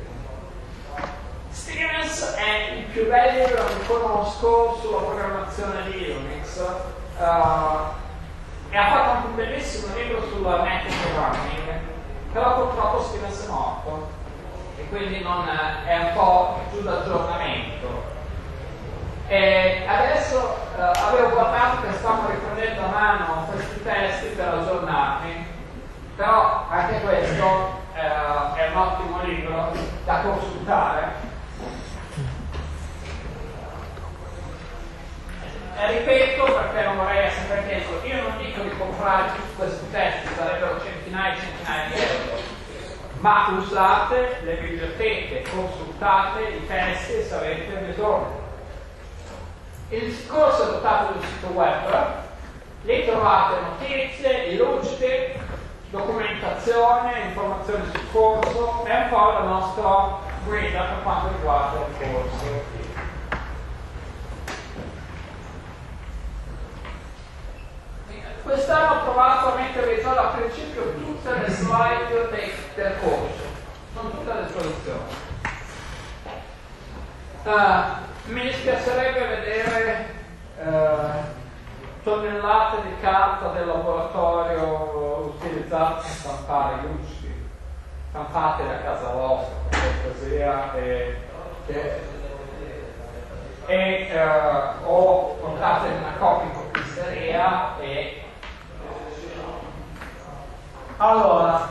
Stevens è il più bello che conosco sulla programmazione di Unix e ha fatto anche un bellissimo libro sul network programming, però purtroppo Stevens è morto e quindi è un po' giù d'aggiornamento. E adesso avevo guardato che stavamo riprendendo a mano questi testi per aggiornarmi, però anche questo è un ottimo libro da consultare. E ripeto, perché non vorrei essere preteso, io non dico di comprare tutti questi testi, sarebbero centinaia e centinaia di euro, ma usate le biblioteche, consultate i testi se avete bisogno. Il corso è dotato di un sito web, lì trovate notizie, illusti, documentazione, informazioni sul corso, è un po' la nostra guida per quanto riguarda il corso. Quest'anno ho provato a mettere già da principio tutte le slide del corso, non tutte le soluzioni. Mi dispiacerebbe vedere tonnellate di carta del laboratorio utilizzate per stampare gli usci, stampate da casa vostra, per cortesia, o portate in una copia in copisteria e allora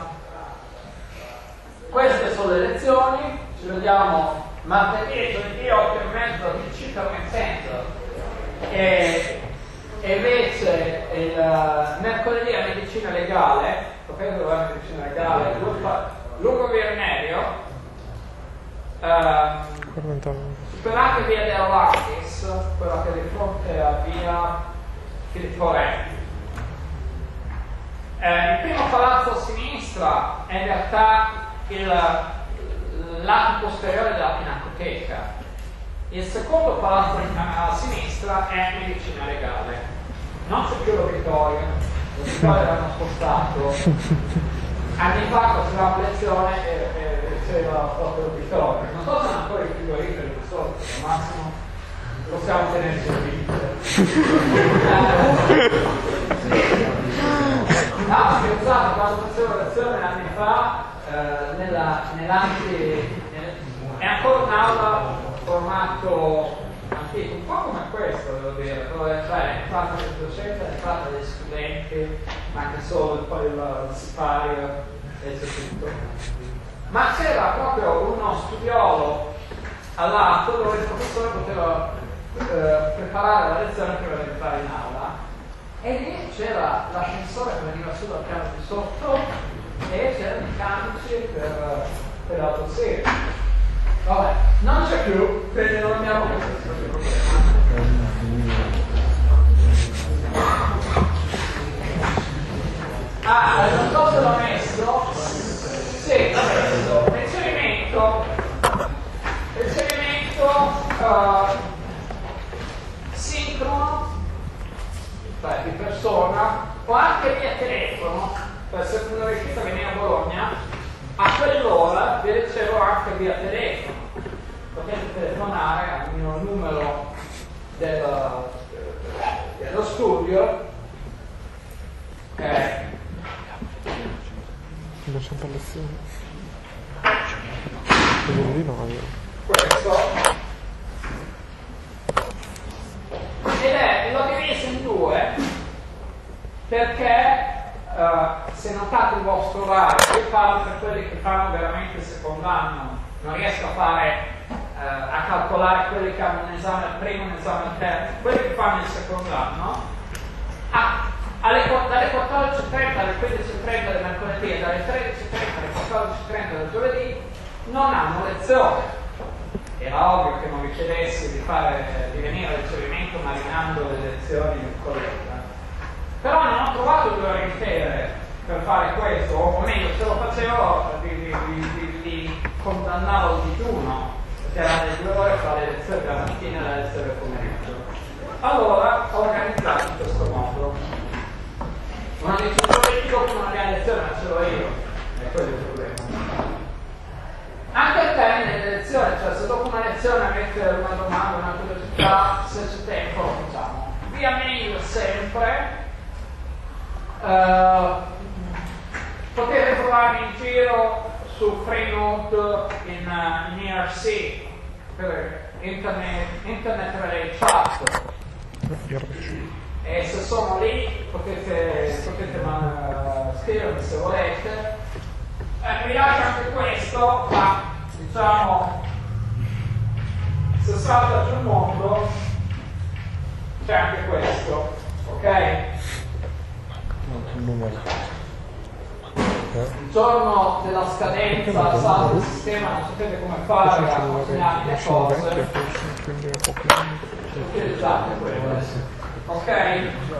queste sono le lezioni, ci vediamo martedì, giovedì 8:30 di circa mezz'ora e invece il mercoledì a medicina legale, sapete dove è medicina legale? Lungo via Irnerio, superate via De Aulakis, quella che è di fronte a via Filippo Re. Il primo palazzo a sinistra è in realtà il lato posteriore della Pinacoteca. Il secondo palazzo a sinistra è medicina legale. Non c'è più l'obitorio l'hanno spostato. Anni fa facevamo lezione e c'era proprio l'obitorio. Non so se sono ancora i frigoriferi di sotto, al massimo possiamo tenerci il no, scherzate, quando facevo lezione anni fa è ancora un'aula formato antico, un po' come questo devo dire, dove l'entrata del docente, l'entrata degli studenti, ma anche solo poi il sipario e c'è tutto. Ma c'era proprio uno studiolo al lato dove il professore poteva preparare la lezione prima di entrare in aula. E lì c'era l'ascensore che veniva su dal piano di sotto e c'erano i camici per l'autosera. Vabbè, non c'è più, quindi non abbiamo questo problema. Non so se l'ho messo. Sì, l'ho messo. L'inserimento sincrono di persona o anche via telefono, se non riuscite a venire a Bologna a quell'ora vi ricevo anche via telefono, potete telefonare al mio numero dello studio sempre lezioni questo ed l'ho diviso in due perché se notate il vostro orario, io parlo per quelli che fanno veramente il secondo anno, non riesco a calcolare quelli che hanno un esame al primo e un esame al terzo, quelli che fanno il secondo anno dalle 14:30 alle 15:30 del mercoledì e dalle 13:30 alle 14:30 del giovedì non hanno lezione. Era ovvio che non vi chiedessi di venire al ricevimento marinando le lezioni del collega, però non ho trovato 2 ore intere per fare questo, o meglio, se lo facevo li condannavo al digiuno, perché erano le 2 ore fra le lezioni della mattina e le lezioni del pomeriggio. Allora ho organizzato in questo modo. Non ha nessun politico che non abbia lezione, ma ce l'ho io, è quello il problema. Anche al termine delle lezioni, cioè se dopo una lezione avete una domanda, una curiosità, se c'è tempo lo facciamo. Via mail sempre. Potete trovarmi in giro su Freenode in IRC per Internet Relay Chat, e se sono lì potete scrivermi se volete. Vi lascio anche questo, ma diciamo se salta sul mondo c'è anche questo, ok? Il giorno della scadenza salta il sistema, non sapete come fare a consegnarmi le cose, utilizzate quello, ok?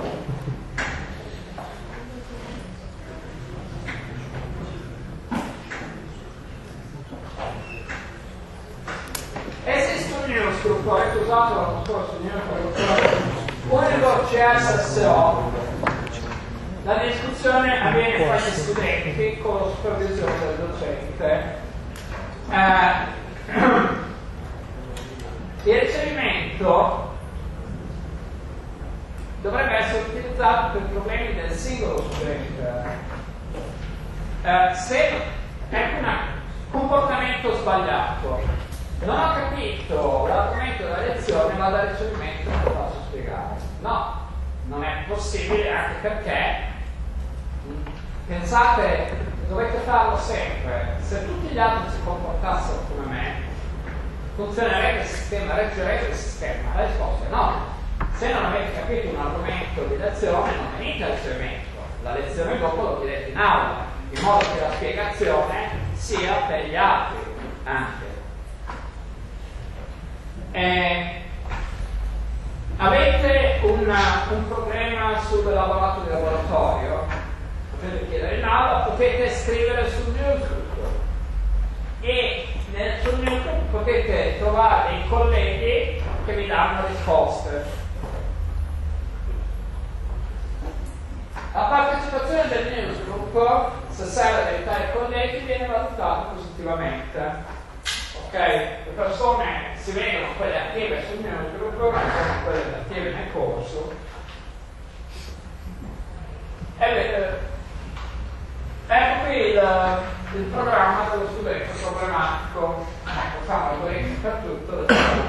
Esiste un newsgroup, avete usato l'anno scorso unico CSSO. La discussione avviene fra gli studenti con la supervisione del docente. Il ricevimento dovrebbe essere utilizzato per problemi del singolo studente. Se è un comportamento sbagliato, non ho capito l'argomento della lezione, ma da ricevimento non lo posso spiegare. No, non è possibile, anche perché pensate, dovete farlo sempre. Se tutti gli altri si comportassero come me, funzionerebbe il sistema, reggerebbe il sistema. La risposta è no. Se non avete capito un argomento di lezione, non venite al ricevimento. La lezione dopo lo chiedete in aula, in modo che la spiegazione sia per gli altri anche. Avete un problema sull'elaborato di laboratorio, potete chiedere in aula, potete scrivere sul newsgroup e sul newsgroup potete trovare dei colleghi che vi danno risposte. La partecipazione del newsgroup, se serve ad aiutare i colleghi, viene valutata positivamente. Ok? Le persone si vedono quelle attive sul newsgroup, ma sono quelle attive nel corso. Ecco qui il programma dello studente problematico. Facciamo algoritmi per tutto.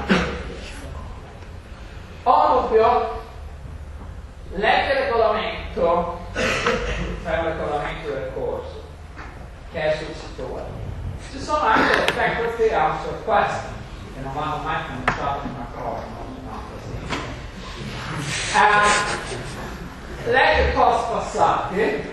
Ho dubbio, legge il regolamento, cioè il regolamento del corso, che è sul sito web. Ci sono anche le faculty answer question, che non vanno mai cominciate in un acronimo, legge post passati,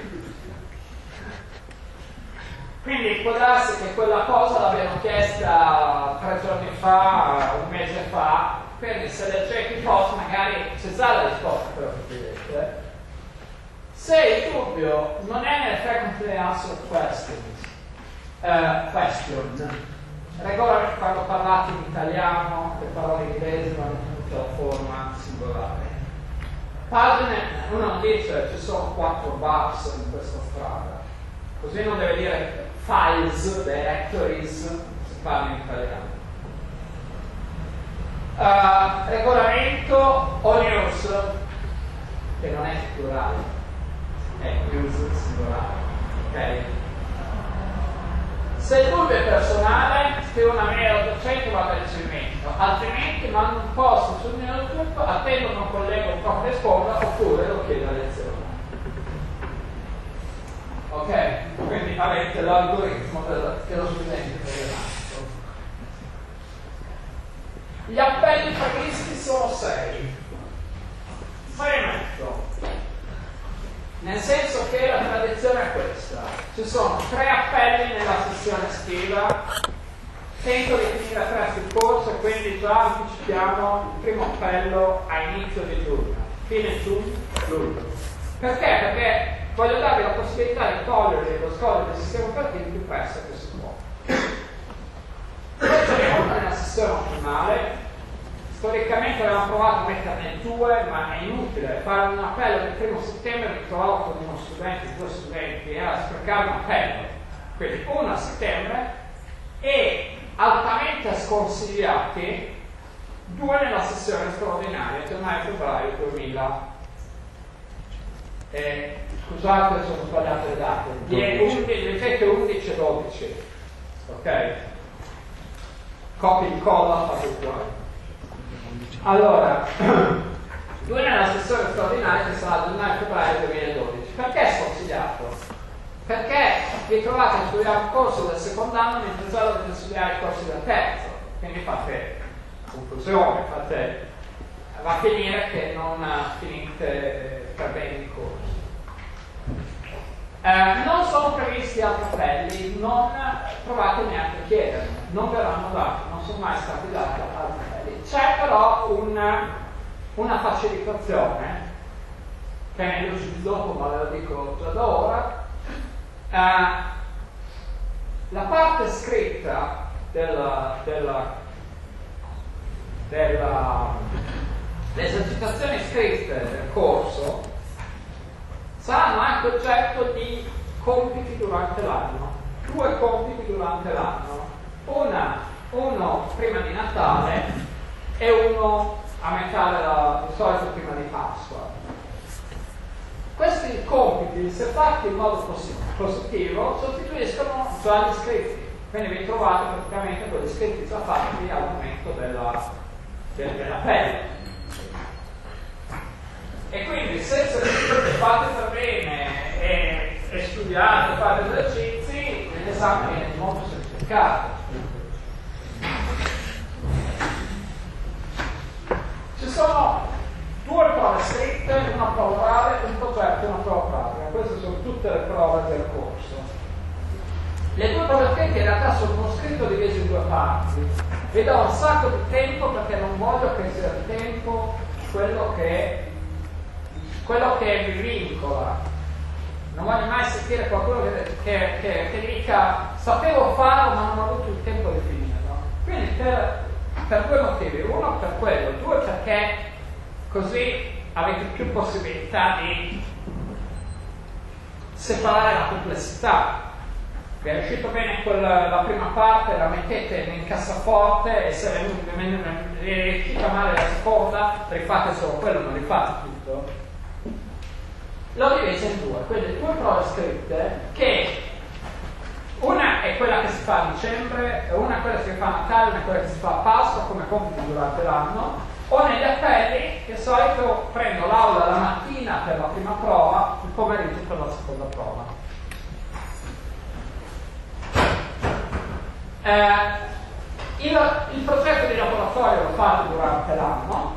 quindi può darsi che quella cosa l'abbiano chiesta 3 giorni fa, un mese fa, quindi se leggete i post magari c'è già la risposta a quello che chiedete. Se il dubbio non è nel frequently answered question, regolarmente quando parlate in italiano, le parole inglesi vanno tutte alla forma singolare. Pagine, uno dice ci sono 4 bus in questa strada, così non deve dire files, directories, si parla in italiano. Regolamento o news, che non è plurale, è news singolare, ok? Se il dubbio è personale, scrivo una mail al docente e vado al ricevimento, altrimenti mando un post sul newsgroup, attendo che un collega o un prof risponda, oppure lo chiedo a lezione. Ok? Quindi avete l'algoritmo dello studente problematico. Gli appelli previsti sono 6. 6,5. Nel senso che la tradizione è questa: ci sono 3 appelli nella sessione estiva tento di finire presto il corso e quindi già anticipiamo il primo appello a inizio di giugno, fine luglio. Perché? Perché voglio darvi la possibilità di togliere lo scoglio del sistema operativo più presto che si può. Poi ce n'è una nella sessione ottimale. Storicamente avevamo provato a metterne 2, ma è inutile fare un appello del 1 settembre. Mi trovavo con uno studente, 2 studenti, era sprecare un appello. Quindi 1 a settembre e altamente sconsigliati 2 nella sessione straordinaria, gennaio-febbraio 2000. Scusate se ho sbagliato le date, leggete 11 e 12, ok? Copia e incolla, fate uguale. Allora, 2 nella sessione straordinaria che sarà gennaio-febbraio 2012. Perché è sconsigliato? Perché vi trovate a studiare il corso del secondo anno mentre già dovete studiare i corsi del terzo, quindi fate confusione, va a finire che non finite per bene il corso. Non sono previsti altri appelli, non provate neanche a chiederli, non verranno dati, non sono mai stati dati altri appelli. C'è però una facilitazione, che è meglio subito dopo, ma ve lo dico già da ora. La parte scritta le esercitazioni scritte del corso saranno anche oggetto di compiti durante l'anno, 2 compiti durante l'anno, uno prima di Natale e uno a metà di solito prima di Pasqua. Questi compiti, se fatti in modo positivo, sostituiscono già gli scritti, quindi vi trovate praticamente con gli scritti già fatti al momento dell'appello. E quindi se fate per bene e studiate, fate esercizi, l'esame viene molto semplificato. Ci sono 2 prove scritte, una prova orale, un progetto e una prova pratica. Queste sono tutte le prove del corso. Le 2 prove scritte in realtà sono uno scritto diviso in 2 parti. Vi do un sacco di tempo perché non voglio che sia il tempo quello che vi vincola. Non voglio mai sentire qualcuno che dica sapevo farlo ma non ho avuto il tempo di finirlo. Quindi per 2 motivi. Uno per quello, 2 perché così avete più possibilità di separare la complessità. Vi è riuscito bene la prima parte, la mettete in cassaforte e se è riuscita male la seconda, rifate solo quello, non rifate tutto. L'ho divisa in 2, quindi 2 prove scritte che una è quella che si fa a dicembre, una è quella che si fa a Natale, una è quella che si fa a Pasqua come compito durante l'anno, o negli appelli che di solito prendo l'aula la mattina per la prima prova, il pomeriggio per la seconda prova. Il progetto di laboratorio lo fate durante l'anno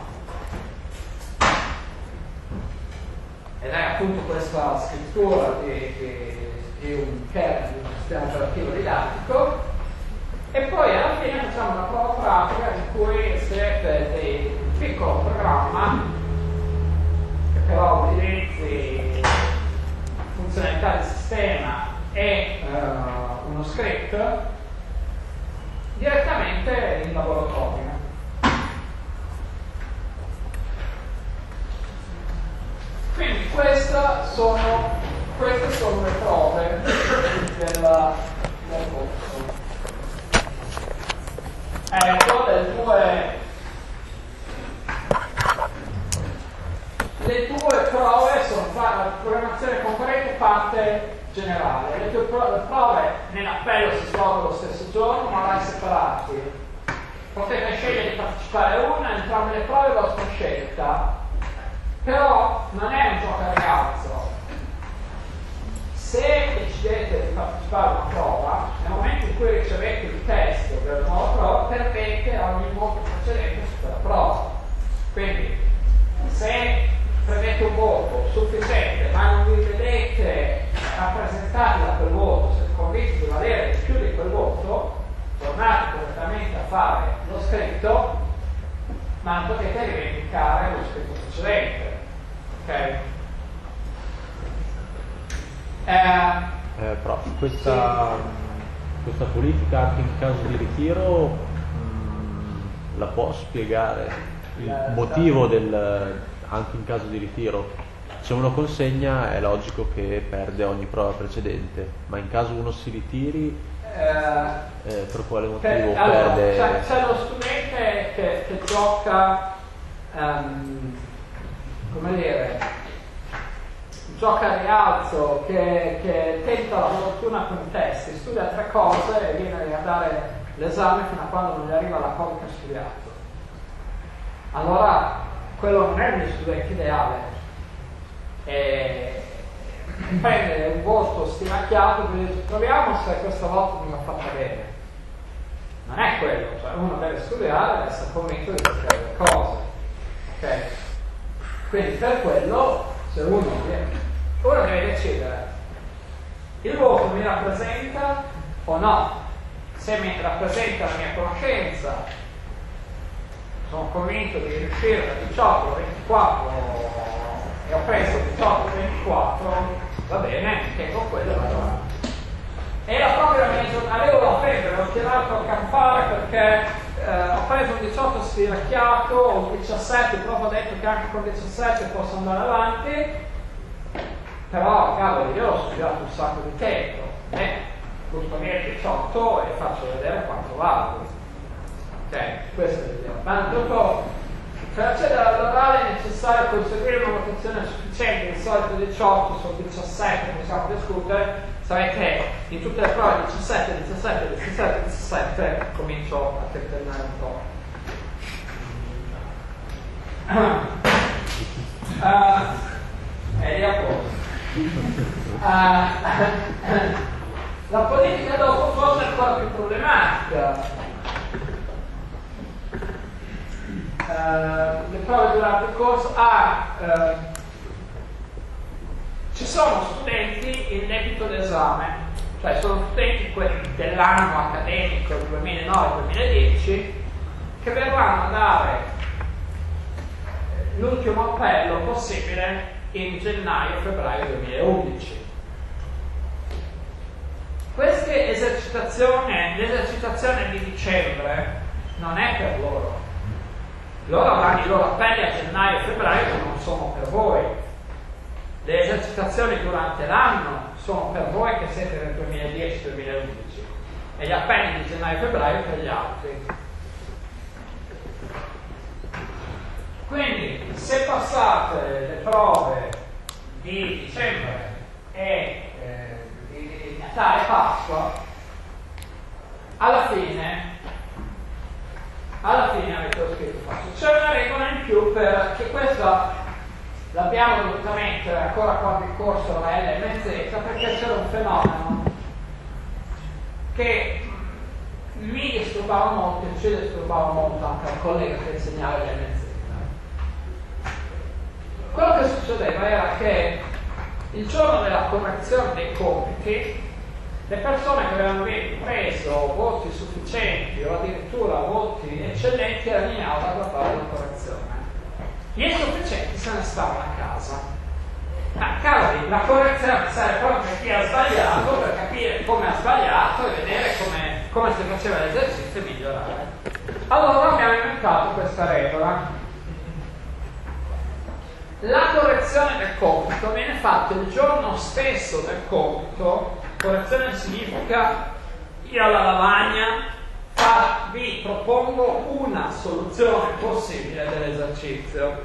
ed è appunto questa scrittura di un kernel di un sistema operativo didattico e poi alla fine facciamo una prova pratica in cui inserite un piccolo programma che però utilizzi funzionalità del sistema e uno script direttamente in laboratorio. Quindi queste sono le prove del corso. Le due prove sono la programmazione componente parte generale. Le prove nell'appello si svolgono lo stesso giorno, ma orari separati. Potete scegliere di partecipare a una, entrambe le prove la vostra scelta. Però non è un gioco a ragazzo. Se decidete di partecipare a una prova, nel momento in cui ricevete il testo della nuova prova, perdete ogni voto precedente su quella prova. Quindi, se prendete un voto sufficiente ma non vi vedete rappresentati da quel voto, siete convinti di valere di più di quel voto, tornate come fare lo scritto, ma non potete rivendicare lo scritto precedente. Ok? Però questa politica anche in caso di ritiro la può spiegare il motivo anche in caso di ritiro? Se uno consegna è logico che perde ogni prova precedente, ma in caso uno si ritiri per quale motivo perde? C'è lo studente che gioca, come dire, gioca a rialzo, che tenta la fortuna con i testi, studia 3 cose e viene a dare l'esame fino a quando non gli arriva la cosa che ha studiato. Allora quello non è il mio studente ideale. Prende un voto stiracchiato e dice proviamo se questa volta mi va fatta bene. Non è quello, cioè uno deve studiare e essere convinto di sapere le cose. Ok? Quindi per quello se uno deve decidere il voto mi rappresenta o no. Se mi rappresenta la mia conoscenza, sono convinto di riuscire da 18 a 24 e ho preso 18 24, va bene, che con quello vado avanti. Era proprio la mia giornata, avevo da prendere, ho tirato a campare perché ho preso un 18 stiracchiato, o un 17, proprio ho detto che anche con 17 posso andare avanti, però cavolo, io ho studiato un sacco di tempo, butto via il 18 e faccio vedere quanto vado. Ok, questo è l'idea. Ma dopo, per accedere all'orale è necessario conseguire una votazione sufficiente, di solito 18 su 17 possiamo discutere. Sapete, in tutte le prove 17 comincio a tentennare un po'. E lì a posto. La politica dopo forse è ancora più problematica. Le prove durante il corso ci sono studenti in debito d'esame, cioè sono studenti dell'anno accademico 2009-2010 che verranno a dare l'ultimo appello possibile in gennaio-febbraio 2011. Queste l'esercitazione di dicembre non è per loro. Loro avranno i loro appelli a gennaio e febbraio che non sono per voi. Le esercitazioni durante l'anno sono per voi che siete nel 2010-2011 e gli appelli di gennaio e febbraio per gli altri. Quindi se passate le prove di dicembre e di Natale e Pasqua, alla fine avete lo scritto facile. C'è una regola in più perché questa l'abbiamo dovuta mettere ancora quando il corso era LMZ, perché c'era un fenomeno che mi disturbava molto e ci disturbava molto anche al collega che insegnava l'LMZ. Quello che succedeva era che il giorno della correzione dei compiti le persone che avevano preso voti sufficienti o addirittura voti eccellenti erano in aula per fare la correzione. Gli insufficienti se ne stavano a casa. Ma cavoli, la correzione serve proprio per chi ha sbagliato, per capire come ha sbagliato e vedere come si faceva l'esercizio e migliorare. Allora abbiamo inventato questa regola. La correzione del compito viene fatta il giorno stesso del compito. Correzione significa io alla lavagna vi propongo una soluzione possibile dell'esercizio.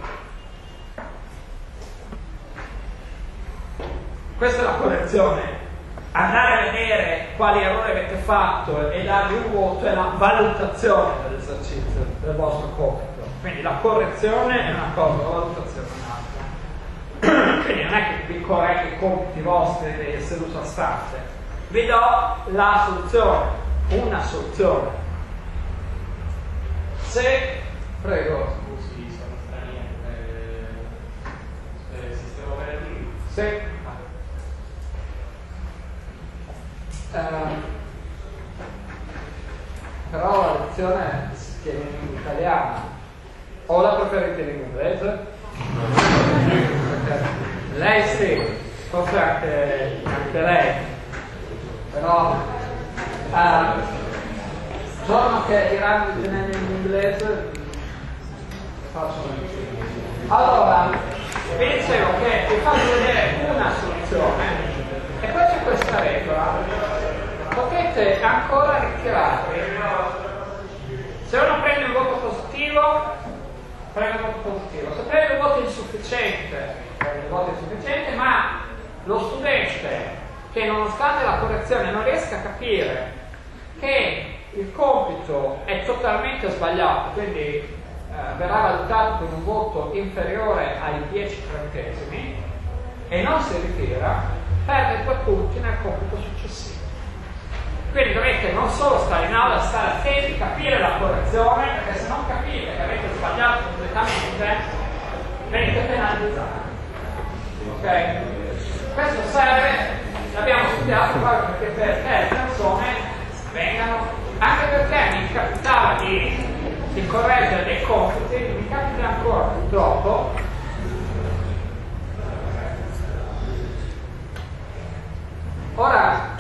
Questa è la correzione. Andare a vedere quali errori avete fatto e darvi un voto è la valutazione dell'esercizio, del vostro compito. Quindi la correzione è una cosa, la valutazione è un'altra. Quindi non è che vi correggo i compiti vostri di seduta stante, vi do la soluzione, una soluzione. Se prego, Scusi, sono stranieri, sistema operativo. se però la lezione si tiene in italiano. O la preferite in inglese? Lei sì, forse anche lei, però il giorno che diranno di tenere in inglese faccio allora vi dicevo che vi faccio vedere una soluzione e poi c'è questa regola. Potete ancora ritirare, se uno prende un voto positivo prende un voto positivo, se prende un voto insufficiente prende un voto insufficiente, ma lo studente che nonostante la correzione non riesca a capire che il compito è totalmente sbagliato, quindi verrà valutato con un voto inferiore ai 10 trentesimi e non si ritira, perde 2 punti nel compito successivo. Quindi dovete non solo stare in aula, stare attenti, capire la correzione, perché se non capite che avete sbagliato completamente venite penalizzati. Ok? Questo serve, l'abbiamo studiato proprio perché per le persone vengano, anche perché mi capitava di correggere dei compiti, mi capita ancora purtroppo ora.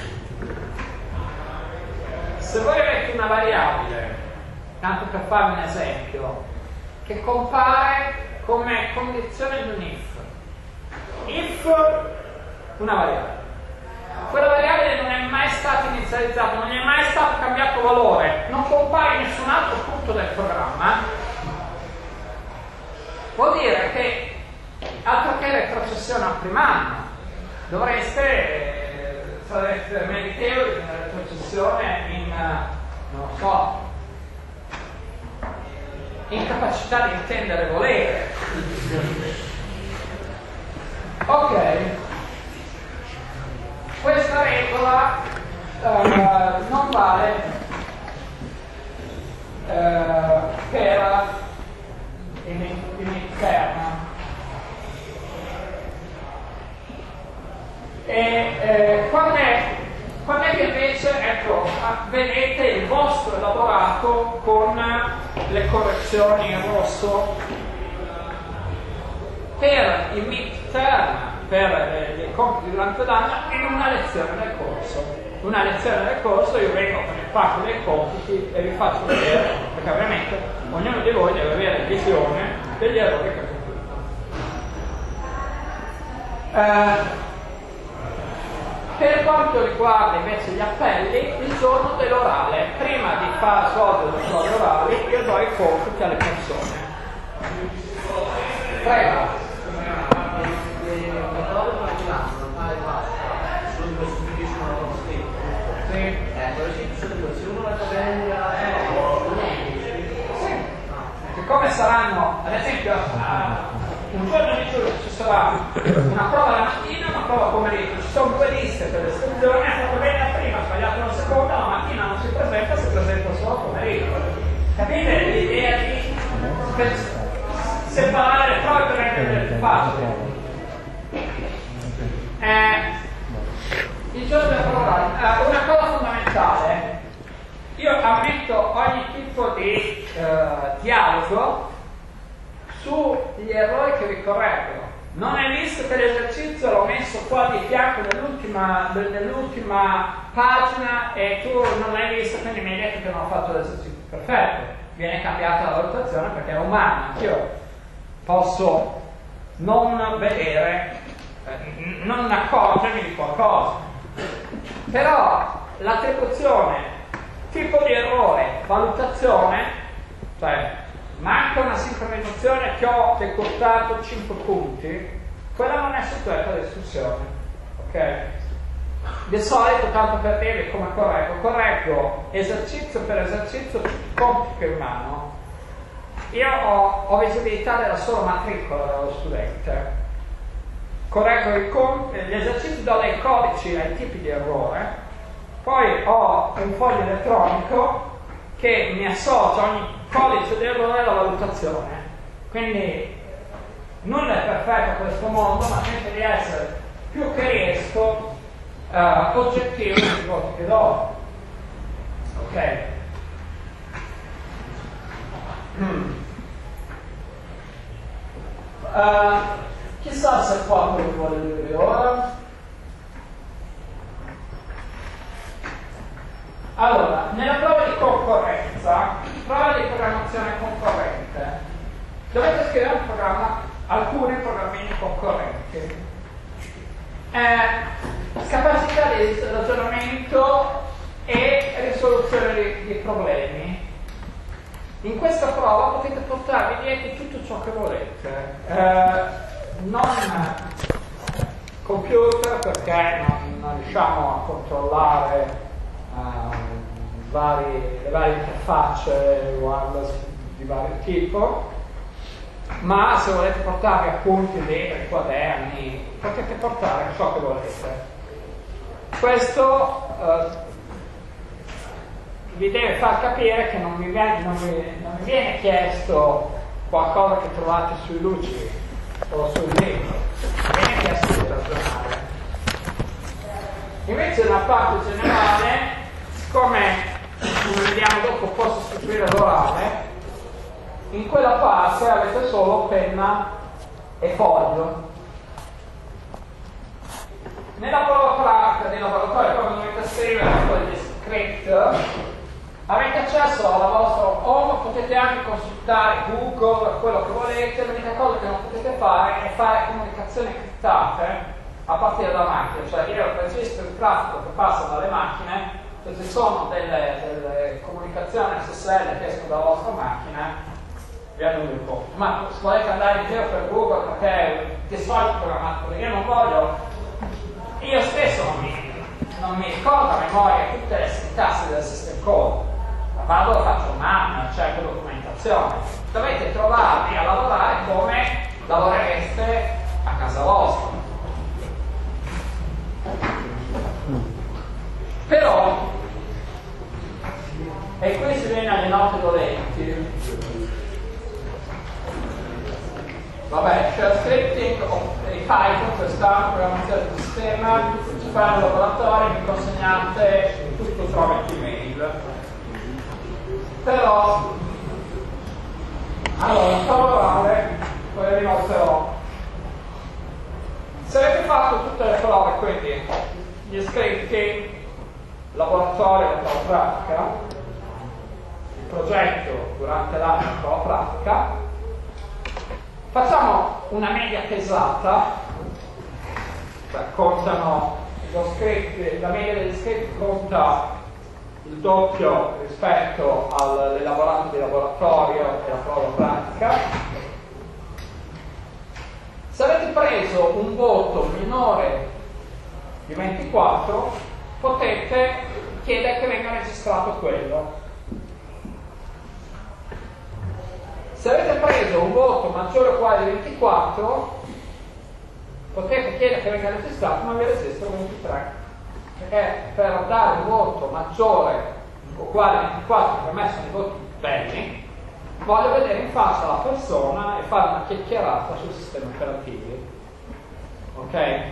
Se voi avete una variabile, tanto per farvi un esempio, che compare come condizione di un if una variabile, quella variabile non è mai stata inizializzata, non è mai stato cambiato valore, non compare in nessun altro punto del programma, vuol dire che altro che retrocessione al primo anno, sareste meritevoli di una retrocessione in, non lo so, incapacità di intendere volere. Ok, questa regola non vale per l'interno. E quando è che invece, ecco, vedete il vostro elaborato con le correzioni in rosso per il midterm, per i compiti durante l'anno, in una lezione del corso. Una lezione del corso io vengo con il pacco dei compiti e vi faccio vedere, perché ovviamente ognuno di voi deve avere visione degli errori che ha compiuto. Per quanto riguarda invece gli appelli, il giorno dell'orale, prima di far svolgere le prove orali, io do i compiti alle persone. Prego. Come saranno, ad esempio, un giorno di giugno ci sarà una prova la mattina, una prova pomeriggio, ci sono 2 liste per l'esclusione, ha fatto bene la prima, ha sbagliato la seconda, la mattina non si presenta solo pomeriggio. Capite l'idea di separare le prove per rendere più facile? Il giorno della prova, una cosa fondamentale, io ammetto ogni tipo di dialogo sugli errori che vi correggono. Non hai visto che l'esercizio l'ho messo qua di fianco nell'ultima pagina e tu non l'hai visto, quindi mi hai detto che non ho fatto l'esercizio. Perfetto, viene cambiata la valutazione perché è umano, anch'io posso non vedere, non accorgermi di qualcosa. Però l'attribuzione, tipo di errore, valutazione, cioè manca una sincronizzazione che ho decurtato 5 punti, quella non è soggetta alla discussione, ok? Di solito, tanto per dire come correggo esercizio per esercizio compiti che rimano. Io ho visibilità della sola matricola dello studente, correggo gli esercizi, do dei codici ai tipi di errore, poi ho un foglio elettronico che mi associa ogni codice di errore alla valutazione. Quindi nulla è perfetto a questo mondo, ma tento di essere più che riesco oggettivo nei voti che do. Ok? Chissà se qualcuno vuole dire ora. Allora, nella prova di concorrenza, prova di programmazione concorrente, dovete scrivere un programma, alcuni programmini concorrenti. Capacità di ragionamento e risoluzione di problemi. In questa prova potete portarvi dietro tutto ciò che volete, non computer perché non riusciamo a controllare le varie interfacce wireless di vario tipo, ma se volete portarvi appunti, libri, quaderni, potete portare ciò che volete. Questo vi deve far capire che non vi viene chiesto qualcosa che trovate sui lucidi o sul libro, vi viene chiesto di ragionare. Invece nella parte generale, siccome come vediamo dopo può sostituire l'orale, in quella parte avete solo penna e foglio. Nella prova pratica di laboratorio, quando dovete scrivere quegli script, avete accesso alla vostra home, potete anche consultare Google, quello che volete. L'unica cosa che non potete fare è fare comunicazioni criptate a partire da macchine, cioè io registro il traffico che passa dalle macchine, se ci sono delle comunicazioni SSL che escono dalla vostra macchina, vi annullo il conto. Ma se volete andare in giro per Google perché di solito programmato, io non voglio, io stesso non mi ricordo a memoria tutte le sintassi del system code, ma vado e faccio mano, cerco documentazione. Dovete trovarvi a lavorare come lavorereste a casa vostra. Però, e qui si viene alle note dolenti, vabbè, shell scripting di Python, questa programmazione del sistema, si fa nel laboratorio, mi consegnate tutto tramite email. Però, allora, favorare, poi rivolterò. Se avete fatto tutte le prove, quindi gli iscritti, laboratorio e prova pratica, il progetto durante l'anno e prova pratica, facciamo una media pesata, cioè contano gli iscritti, la media degli iscritti conta il doppio rispetto all'elaborato di laboratorio e la prova pratica. Se avete preso un voto minore di 24, potete chiedere che venga registrato quello. Se avete preso un voto maggiore o uguale di 24, potete chiedere che venga registrato, ma vi registro 23. Perché per dare un voto maggiore o uguale a 24, per me sono i voti belli, voglio vedere in faccia la persona e fare una chiacchierata sui sistemi operativi. Ok?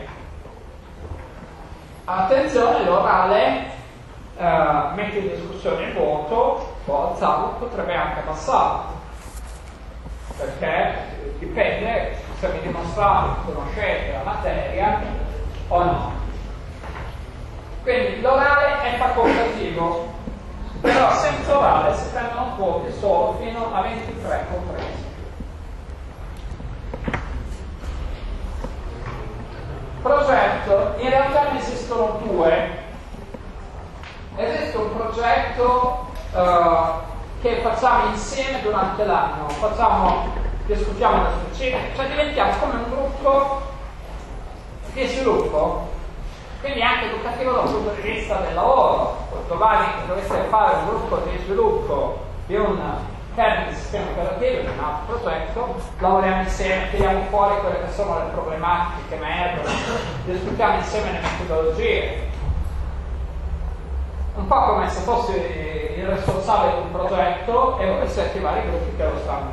Attenzione, l'orale mette in discussione il voto, può alzarlo, potrebbe anche abbassarlo, perché dipende se mi dimostrate che conoscete la materia o no. Quindi l'orale è facoltativo, però senza orale si prendono voti solo fino a 23 compresi. Progetto, in realtà ne esistono due. Esiste un progetto che facciamo insieme durante l'anno, discutiamo le specifiche, cioè diventiamo come un gruppo di sviluppo, quindi anche educativo dal punto di vista del lavoro. Domani dovete fare un gruppo di sviluppo di un kernel di sistema operativo, di un altro progetto, lavoriamo insieme, tiriamo fuori quelle che sono le problematiche che emergono, discutiamo insieme le metodologie, un po' come se fossi il responsabile di un progetto e volessi attivare i gruppi che lo stanno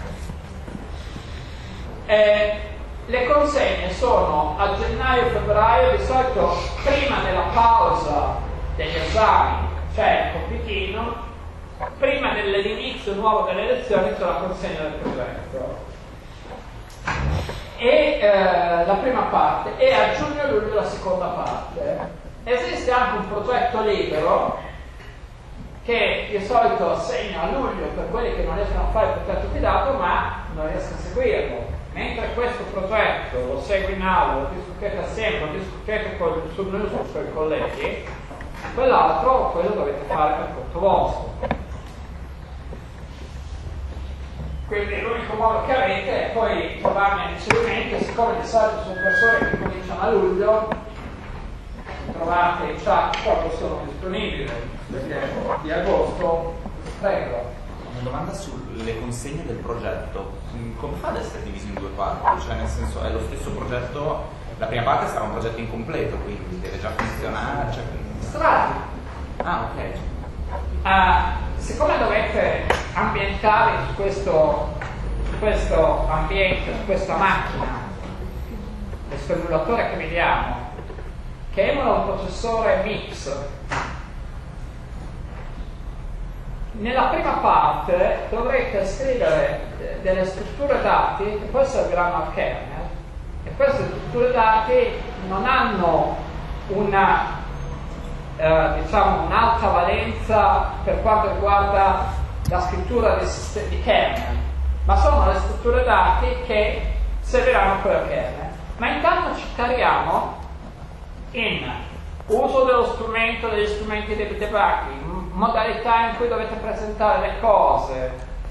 facendo. Le consegne sono a gennaio-febbraio, di solito prima della pausa degli esami c'è il compitino, prima dell'inizio nuovo delle elezioni c'è la consegna del progetto. E la prima parte, e a giugno-luglio la seconda parte. Esiste anche un progetto libero che di solito assegno a luglio per quelli che non riescono a fare il progetto fidato ma non riescono a seguirlo. Mentre questo progetto lo segui in aula, lo discutete assieme, lo discutete sul news con i suoi colleghi, quell'altro quello dovete fare per conto vostro. Quindi l'unico modo che avete è poi trovarmi a ricevimento, siccome di solito sono persone che cominciano a luglio, trovate in chat quando sono disponibili, perché di agosto, prego. Una domanda sulle consegne del progetto. Come fa ad essere diviso in due parti? Cioè nel senso è lo stesso progetto, la prima parte sarà un progetto incompleto, quindi deve già funzionare. Cioè... Strati. Ah, ok. Siccome dovete ambientare su questo ambiente, su questa macchina, questo emulatore che vediamo, che emula un processore MIPS, nella prima parte dovrete scrivere delle strutture dati che poi serviranno al kernel, e queste strutture dati non hanno una diciamo un'alta valenza per quanto riguarda la scrittura di kernel, ma sono le strutture dati che serviranno per il kernel. Ma intanto ci cariamo in uso dello strumento, degli strumenti di debugging, modalità in cui dovete presentare le cose.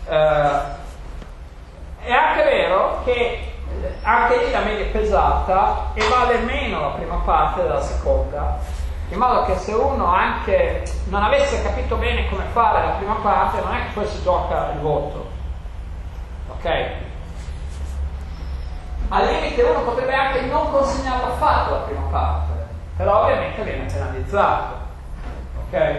È anche vero che anche lì la media è pesata e vale meno la prima parte della seconda, in modo che se uno anche non avesse capito bene come fare la prima parte, non è che poi si gioca il voto, ok? Al limite uno potrebbe anche non consegnarlo affatto la prima parte, però ovviamente viene penalizzato, ok?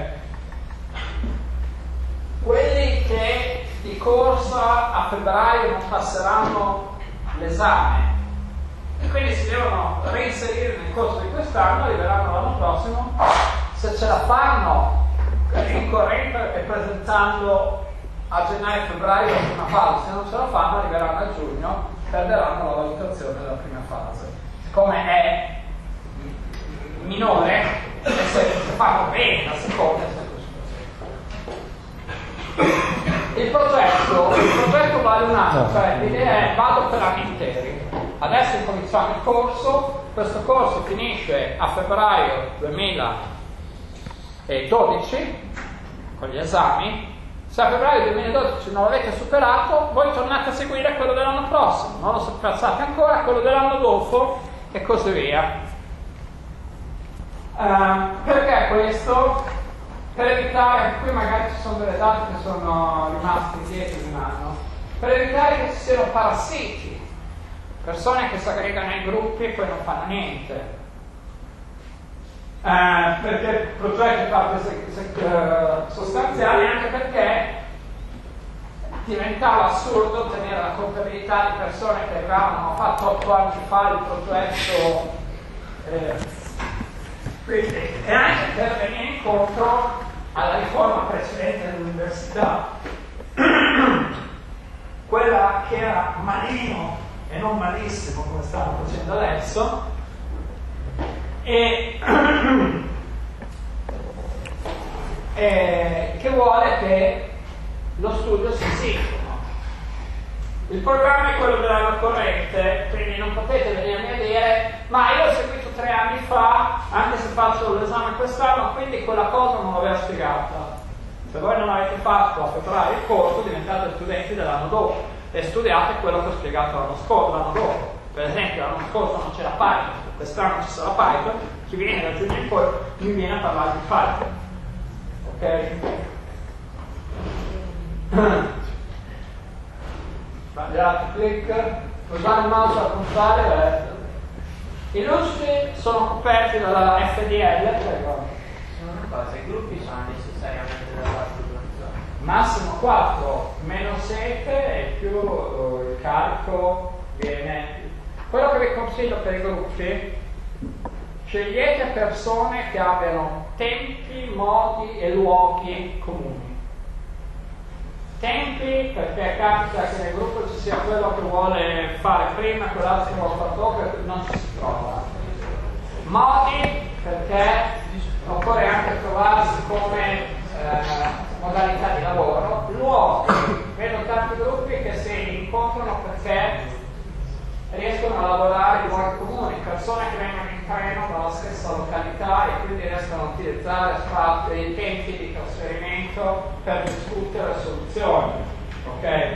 Quelli che di corsa a febbraio non passeranno l'esame e quindi si devono reinserire nel corso di quest'anno, arriveranno l'anno prossimo, se ce la fanno rincorrendo e presentando a gennaio-febbraio la prima fase, se non ce la fanno arriveranno a giugno, perderanno la valutazione della prima fase. Siccome è minore, e se fanno bene la seconda, il progetto vale un anno, cioè l'idea è vado per anni interi. Adesso incominciamo il corso, questo corso finisce a febbraio 2012 con gli esami. Se a febbraio 2012 non l'avete superato, voi tornate a seguire quello dell'anno prossimo, non lo passate ancora, quello dell'anno dopo e così via. Perché questo? Per evitare, qui magari ci sono delle date che sono rimaste indietro di un anno, per evitare che ci siano parassiti, persone che si aggregano ai gruppi e poi non fanno niente. Perché il progetto è parte sostanziale, anche perché diventava assurdo tenere la contabilità di persone che avevano fatto 8 anni fa il progetto, quindi, e anche per venire incontro alla riforma precedente dell'università, quella che era malino e non malissimo come stanno facendo adesso, e che vuole che lo studio sia sincrono. Il programma è quello dell'anno corrente, quindi non potete venirmi a dire ma io ho seguito 3 anni fa, anche se faccio l'esame quest'anno, quindi quella cosa non l'aveva spiegata. Se voi non avete fatto a febbraio il corso, diventate studenti dell'anno dopo e studiate quello che ho spiegato l'anno dopo. Per esempio l'anno scorso non c'era Python, quest'anno ci sarà Python, chi viene da giugno in poi mi viene a parlare di Python. Ok? Sbagliato clic, usare il mouse al contrario. I luci sono coperti dalla FDL, prego. I gruppi sono necessariamente della partecipazione. Massimo 4, meno 7 e più il carico viene. Quello che vi consiglio per i gruppi, scegliete persone che abbiano tempi, modi e luoghi comuni. tempi, perché capita che nel gruppo ci sia quello che vuole fare prima e quell'altro che vuole fare dopo e non ci si trova. Modi, perché occorre anche trovarsi come modalità di lavoro. Luoghi, vedo tanti gruppi che si incontrano perché riescono a lavorare in luoghi comuni, persone che vengono in treno dalla stessa località e quindi riescono a utilizzare i tempi di trasferimento per discutere soluzioni. Ok?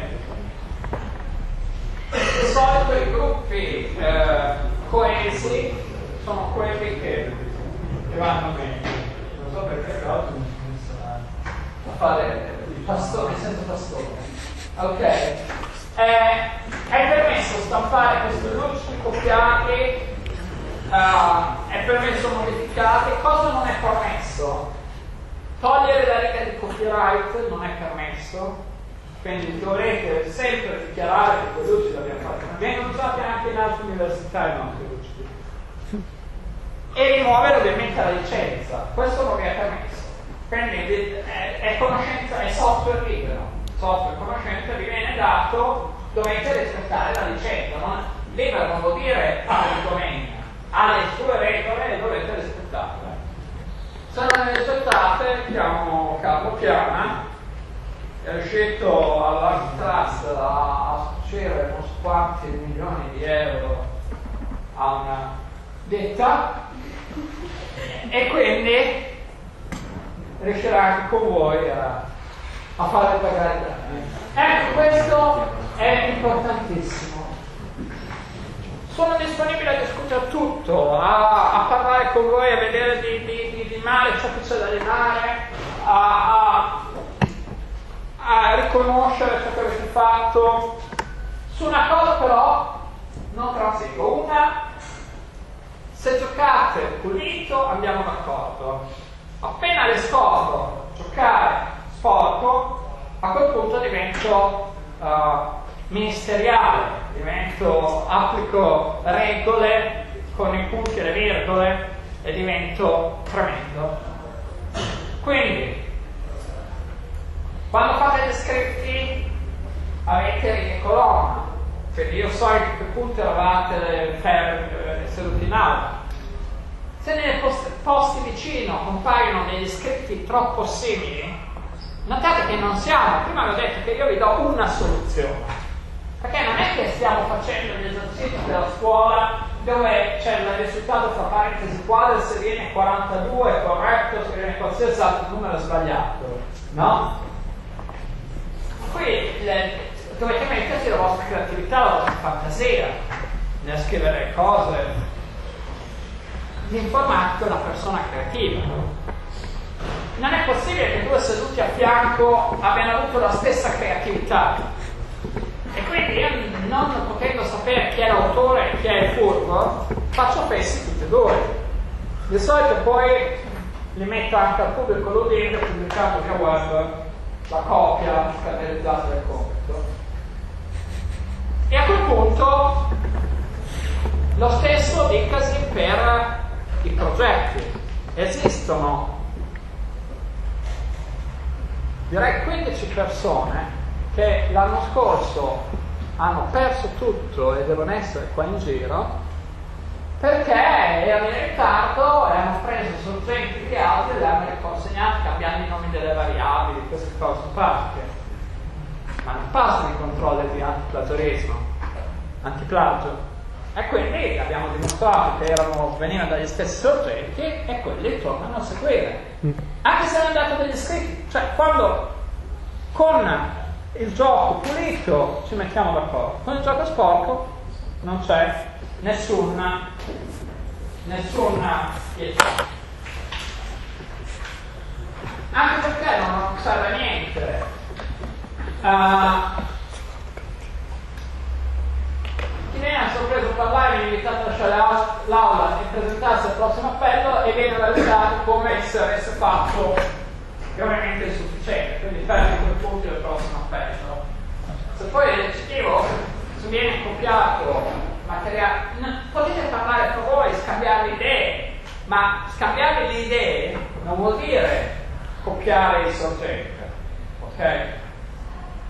Di solito i gruppi coesi sono quelli che vanno bene. Non so perché oggi mi sono messo a fare il pastore, senza pastore. Ok? È permesso stampare questi luci copiati, è permesso modificare. Cosa non è permesso? Togliere la riga di copyright non è permesso, quindi dovrete sempre dichiarare che quei luci li abbiamo fatti. Vengono usati anche in altre università i nostri luci. E rimuovere ovviamente la licenza, questo non vi è permesso. Quindi è conoscenza, è software libero. Software conoscenza vi viene dato, dovete rispettare la licenza. Libero non vuol dire domain, ha le sue regole e dovete rispettarle. Se non le rispettate, chiamo Capo Piana, è riuscito all'antitrust a succedere non so quanti milioni di euro a una ditta e quindi riuscirà anche con voi a fare pagare i danni. Ecco, questo è importantissimo. Sono disponibile a discutere tutto, a parlare con voi, a vedere di limare ciò che c'è da limare, a riconoscere ciò che avete fatto. Su una cosa però non transigo. Una, se giocate pulito andiamo d'accordo. Appena le scopro giocare sporco, a quel punto divento ministeriale, applico regole con i punti e le virgole e divento tremendo. Quindi, quando fate gli scritti avete righe e colonna, quindi io so in che punto eravate seduti in aula. Se nei posti vicino compaiono degli scritti troppo simili, notate che non siamo, prima vi ho detto che io vi do una soluzione, perché non è che stiamo facendo gli esercizi della scuola dove c'è il risultato fra parentesi quadre, se viene 42 è corretto, se viene qualsiasi altro numero è sbagliato, no? Qui dovete metterci la vostra creatività, la vostra fantasia nel scrivere cose. L'informatico è una persona creativa. Non è possibile che due seduti a fianco abbiano avuto la stessa creatività. E quindi io, non potendo sapere chi è l'autore e chi è il furbo, faccio pezzi tutti e due. Di solito poi li metto anche al pubblico l'udente, pubblicando via web la copia scannerizzata del compito. E a quel punto lo stesso dicasi per i progetti. Esistono direi 15 persone che l'anno scorso hanno perso tutto e devono essere qua in giro perché erano in ritardo e hanno preso sorgenti di altri e le hanno riconsegnate cambiando i nomi delle variabili, queste cose parte. Ma non passano i controlli di antiplagiarismo, antiplagio. E quindi abbiamo dimostrato che venivano dagli stessi sorgenti e quelli tornano a seguire. Anche se hanno dato degli iscritti, cioè quando con il gioco pulito ci mettiamo d'accordo, con il gioco sporco non c'è nessuna pietà. Anche perché non serve a niente. Chi viene a sorpreso a parlare viene invitato a lasciare l'aula e presentarsi al prossimo appello e viene valutato come se avesse fatto gravemente insufficiente, quindi fermi quei punti del prossimo appello. Se poi recitivo, se viene copiato materiale, potete parlare tra voi, scambiare le idee, ma scambiare le idee non vuol dire copiare il soggetto, ok?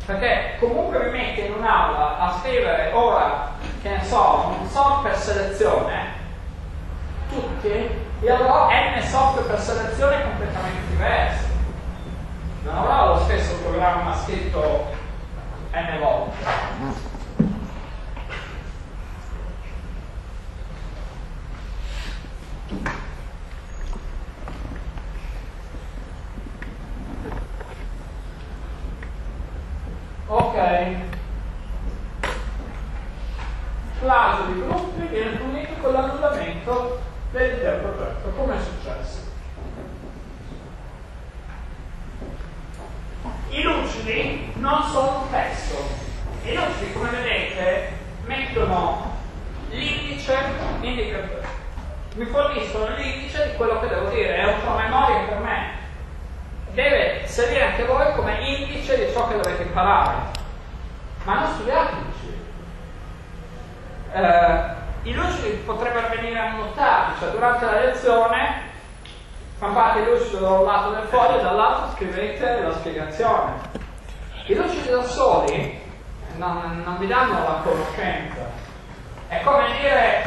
perché comunque mi mette in un'aula a scrivere ora, che ne so, un software per selezione, tutti, e avrò n software per selezione completamente diversi. Non avrò lo stesso programma scritto n volte. Ok, plagio di gruppi viene punito con l'annullamento dell'intero progetto. Come è successo? I lucidi non sono un testo. I lucidi, come vedete, mettono l'indice, mi forniscono l'indice di quello che devo dire, è un promemoria per me. Deve servire anche a voi come indice di ciò che dovete imparare, ma non studiate i lucidi. I lucidi potrebbero venire annotati, cioè durante la lezione stampate il lucido da un lato del foglio e dall'altro scrivete la spiegazione. I lucidi da soli non vi danno la conoscenza, è come dire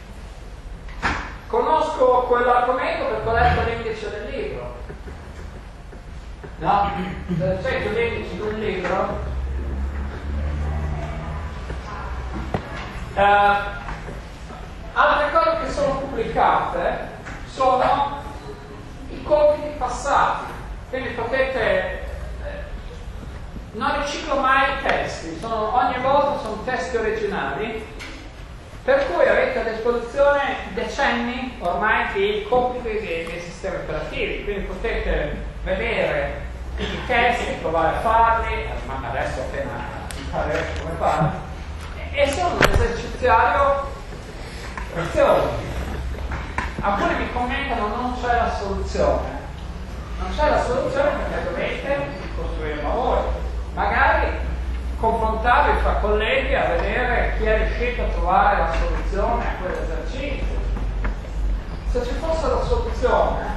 conosco quell'argomento perché ho letto l'indice del libro. No? C'è l'indice del libro. Altre cose che sono pubblicate sono i compiti passati, quindi potete non riciclo mai i testi, ogni volta sono testi originali, per cui avete a disposizione decenni ormai di compiti dei sistemi operativi, quindi potete vedere i testi, provare a farli, ma adesso appena imparerete come fare, e sono un eserciziario prezioso. Alcuni mi commentano non c'è la soluzione. Non c'è la soluzione perché dovete costruirla voi. Magari confrontarvi fra colleghi a vedere chi è riuscito a trovare la soluzione a quell'esercizio. Se ci fosse la soluzione,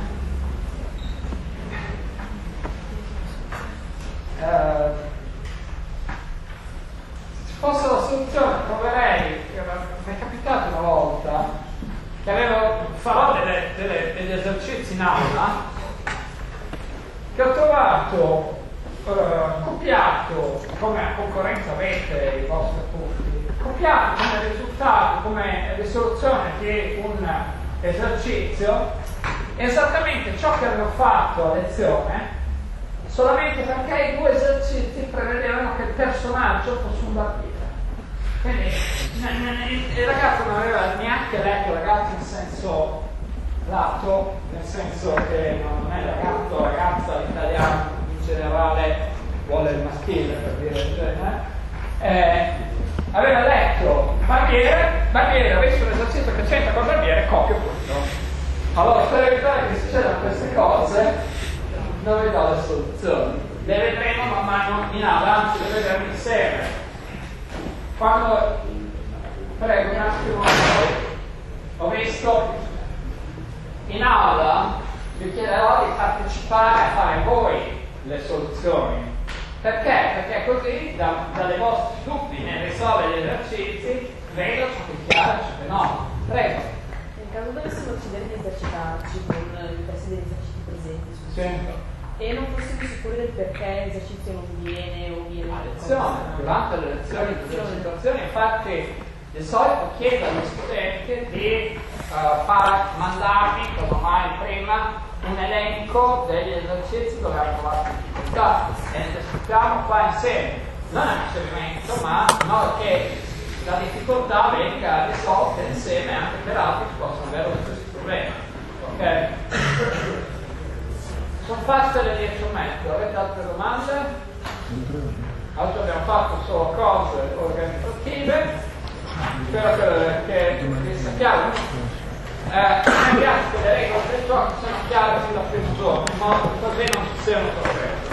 troverei, mi è capitato una volta che farò degli esercizi in aula che ho trovato copiato, come a concorrenza avete i vostri punti, copiato come risultato, come risoluzione di un esercizio esattamente ciò che avevo fatto a lezione, solamente perché i due esercizi prevedevano che il personaggio fosse un bambino. Quindi il ragazzo non aveva neanche letto ragazzo in senso lato, nel senso che non è ragazzo, ragazza, l'italiano in generale vuole il maschile, per dire il genere. Aveva letto barbiere, ha visto un esercizio che c'entra con barbiere, copio tutto. Allora, per evitare che succedano queste cose, non vi do le soluzioni. Le vedremo man mano in aula, anzi le vedremo insieme. Quando, prego un attimo, ho visto in aula, vi chiederò di partecipare a fare voi le soluzioni. Perché? Perché così dalle vostri dubbi nel risolvere gli esercizi vedo ciò che è chiaro e ciò che no. Prego. Nel caso dovessimo decidere di esercitarci con i testi degli esercizi presenti sul sito e non fossimo sicuri del perché l'esercizio non viene o viene durante le lezioni di esercitazione, infatti di solito chiedo agli studenti di mandarmi, come mai prima, un elenco degli esercizi dove hanno trovato difficoltà e ne discutiamo qua insieme, non è un inserimento, ma in modo che la difficoltà venga risolta insieme anche per altri che possono avere lo stesso problema. Ok? Sono fatte le 10 e mezzo, avete altre domande? Oggi abbiamo fatto solo cose organizzative, spero che vi sia chiaro. Mi piace che le regole del gioco siano chiare fin dal primo giorno, in modo che così non ci siano problemi.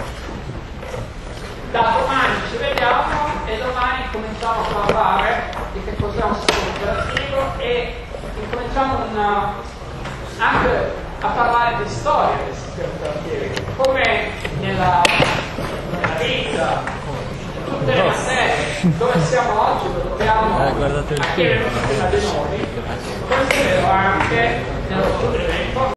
Da domani ci vediamo e domani cominciamo a parlare di che cos'è un sistema operativo e incominciamo anche a parlare di storia dei sistemi operativi, come nella vita problema serio. Dove siamo oggi lo troviamo guardate il anche nel sistema dei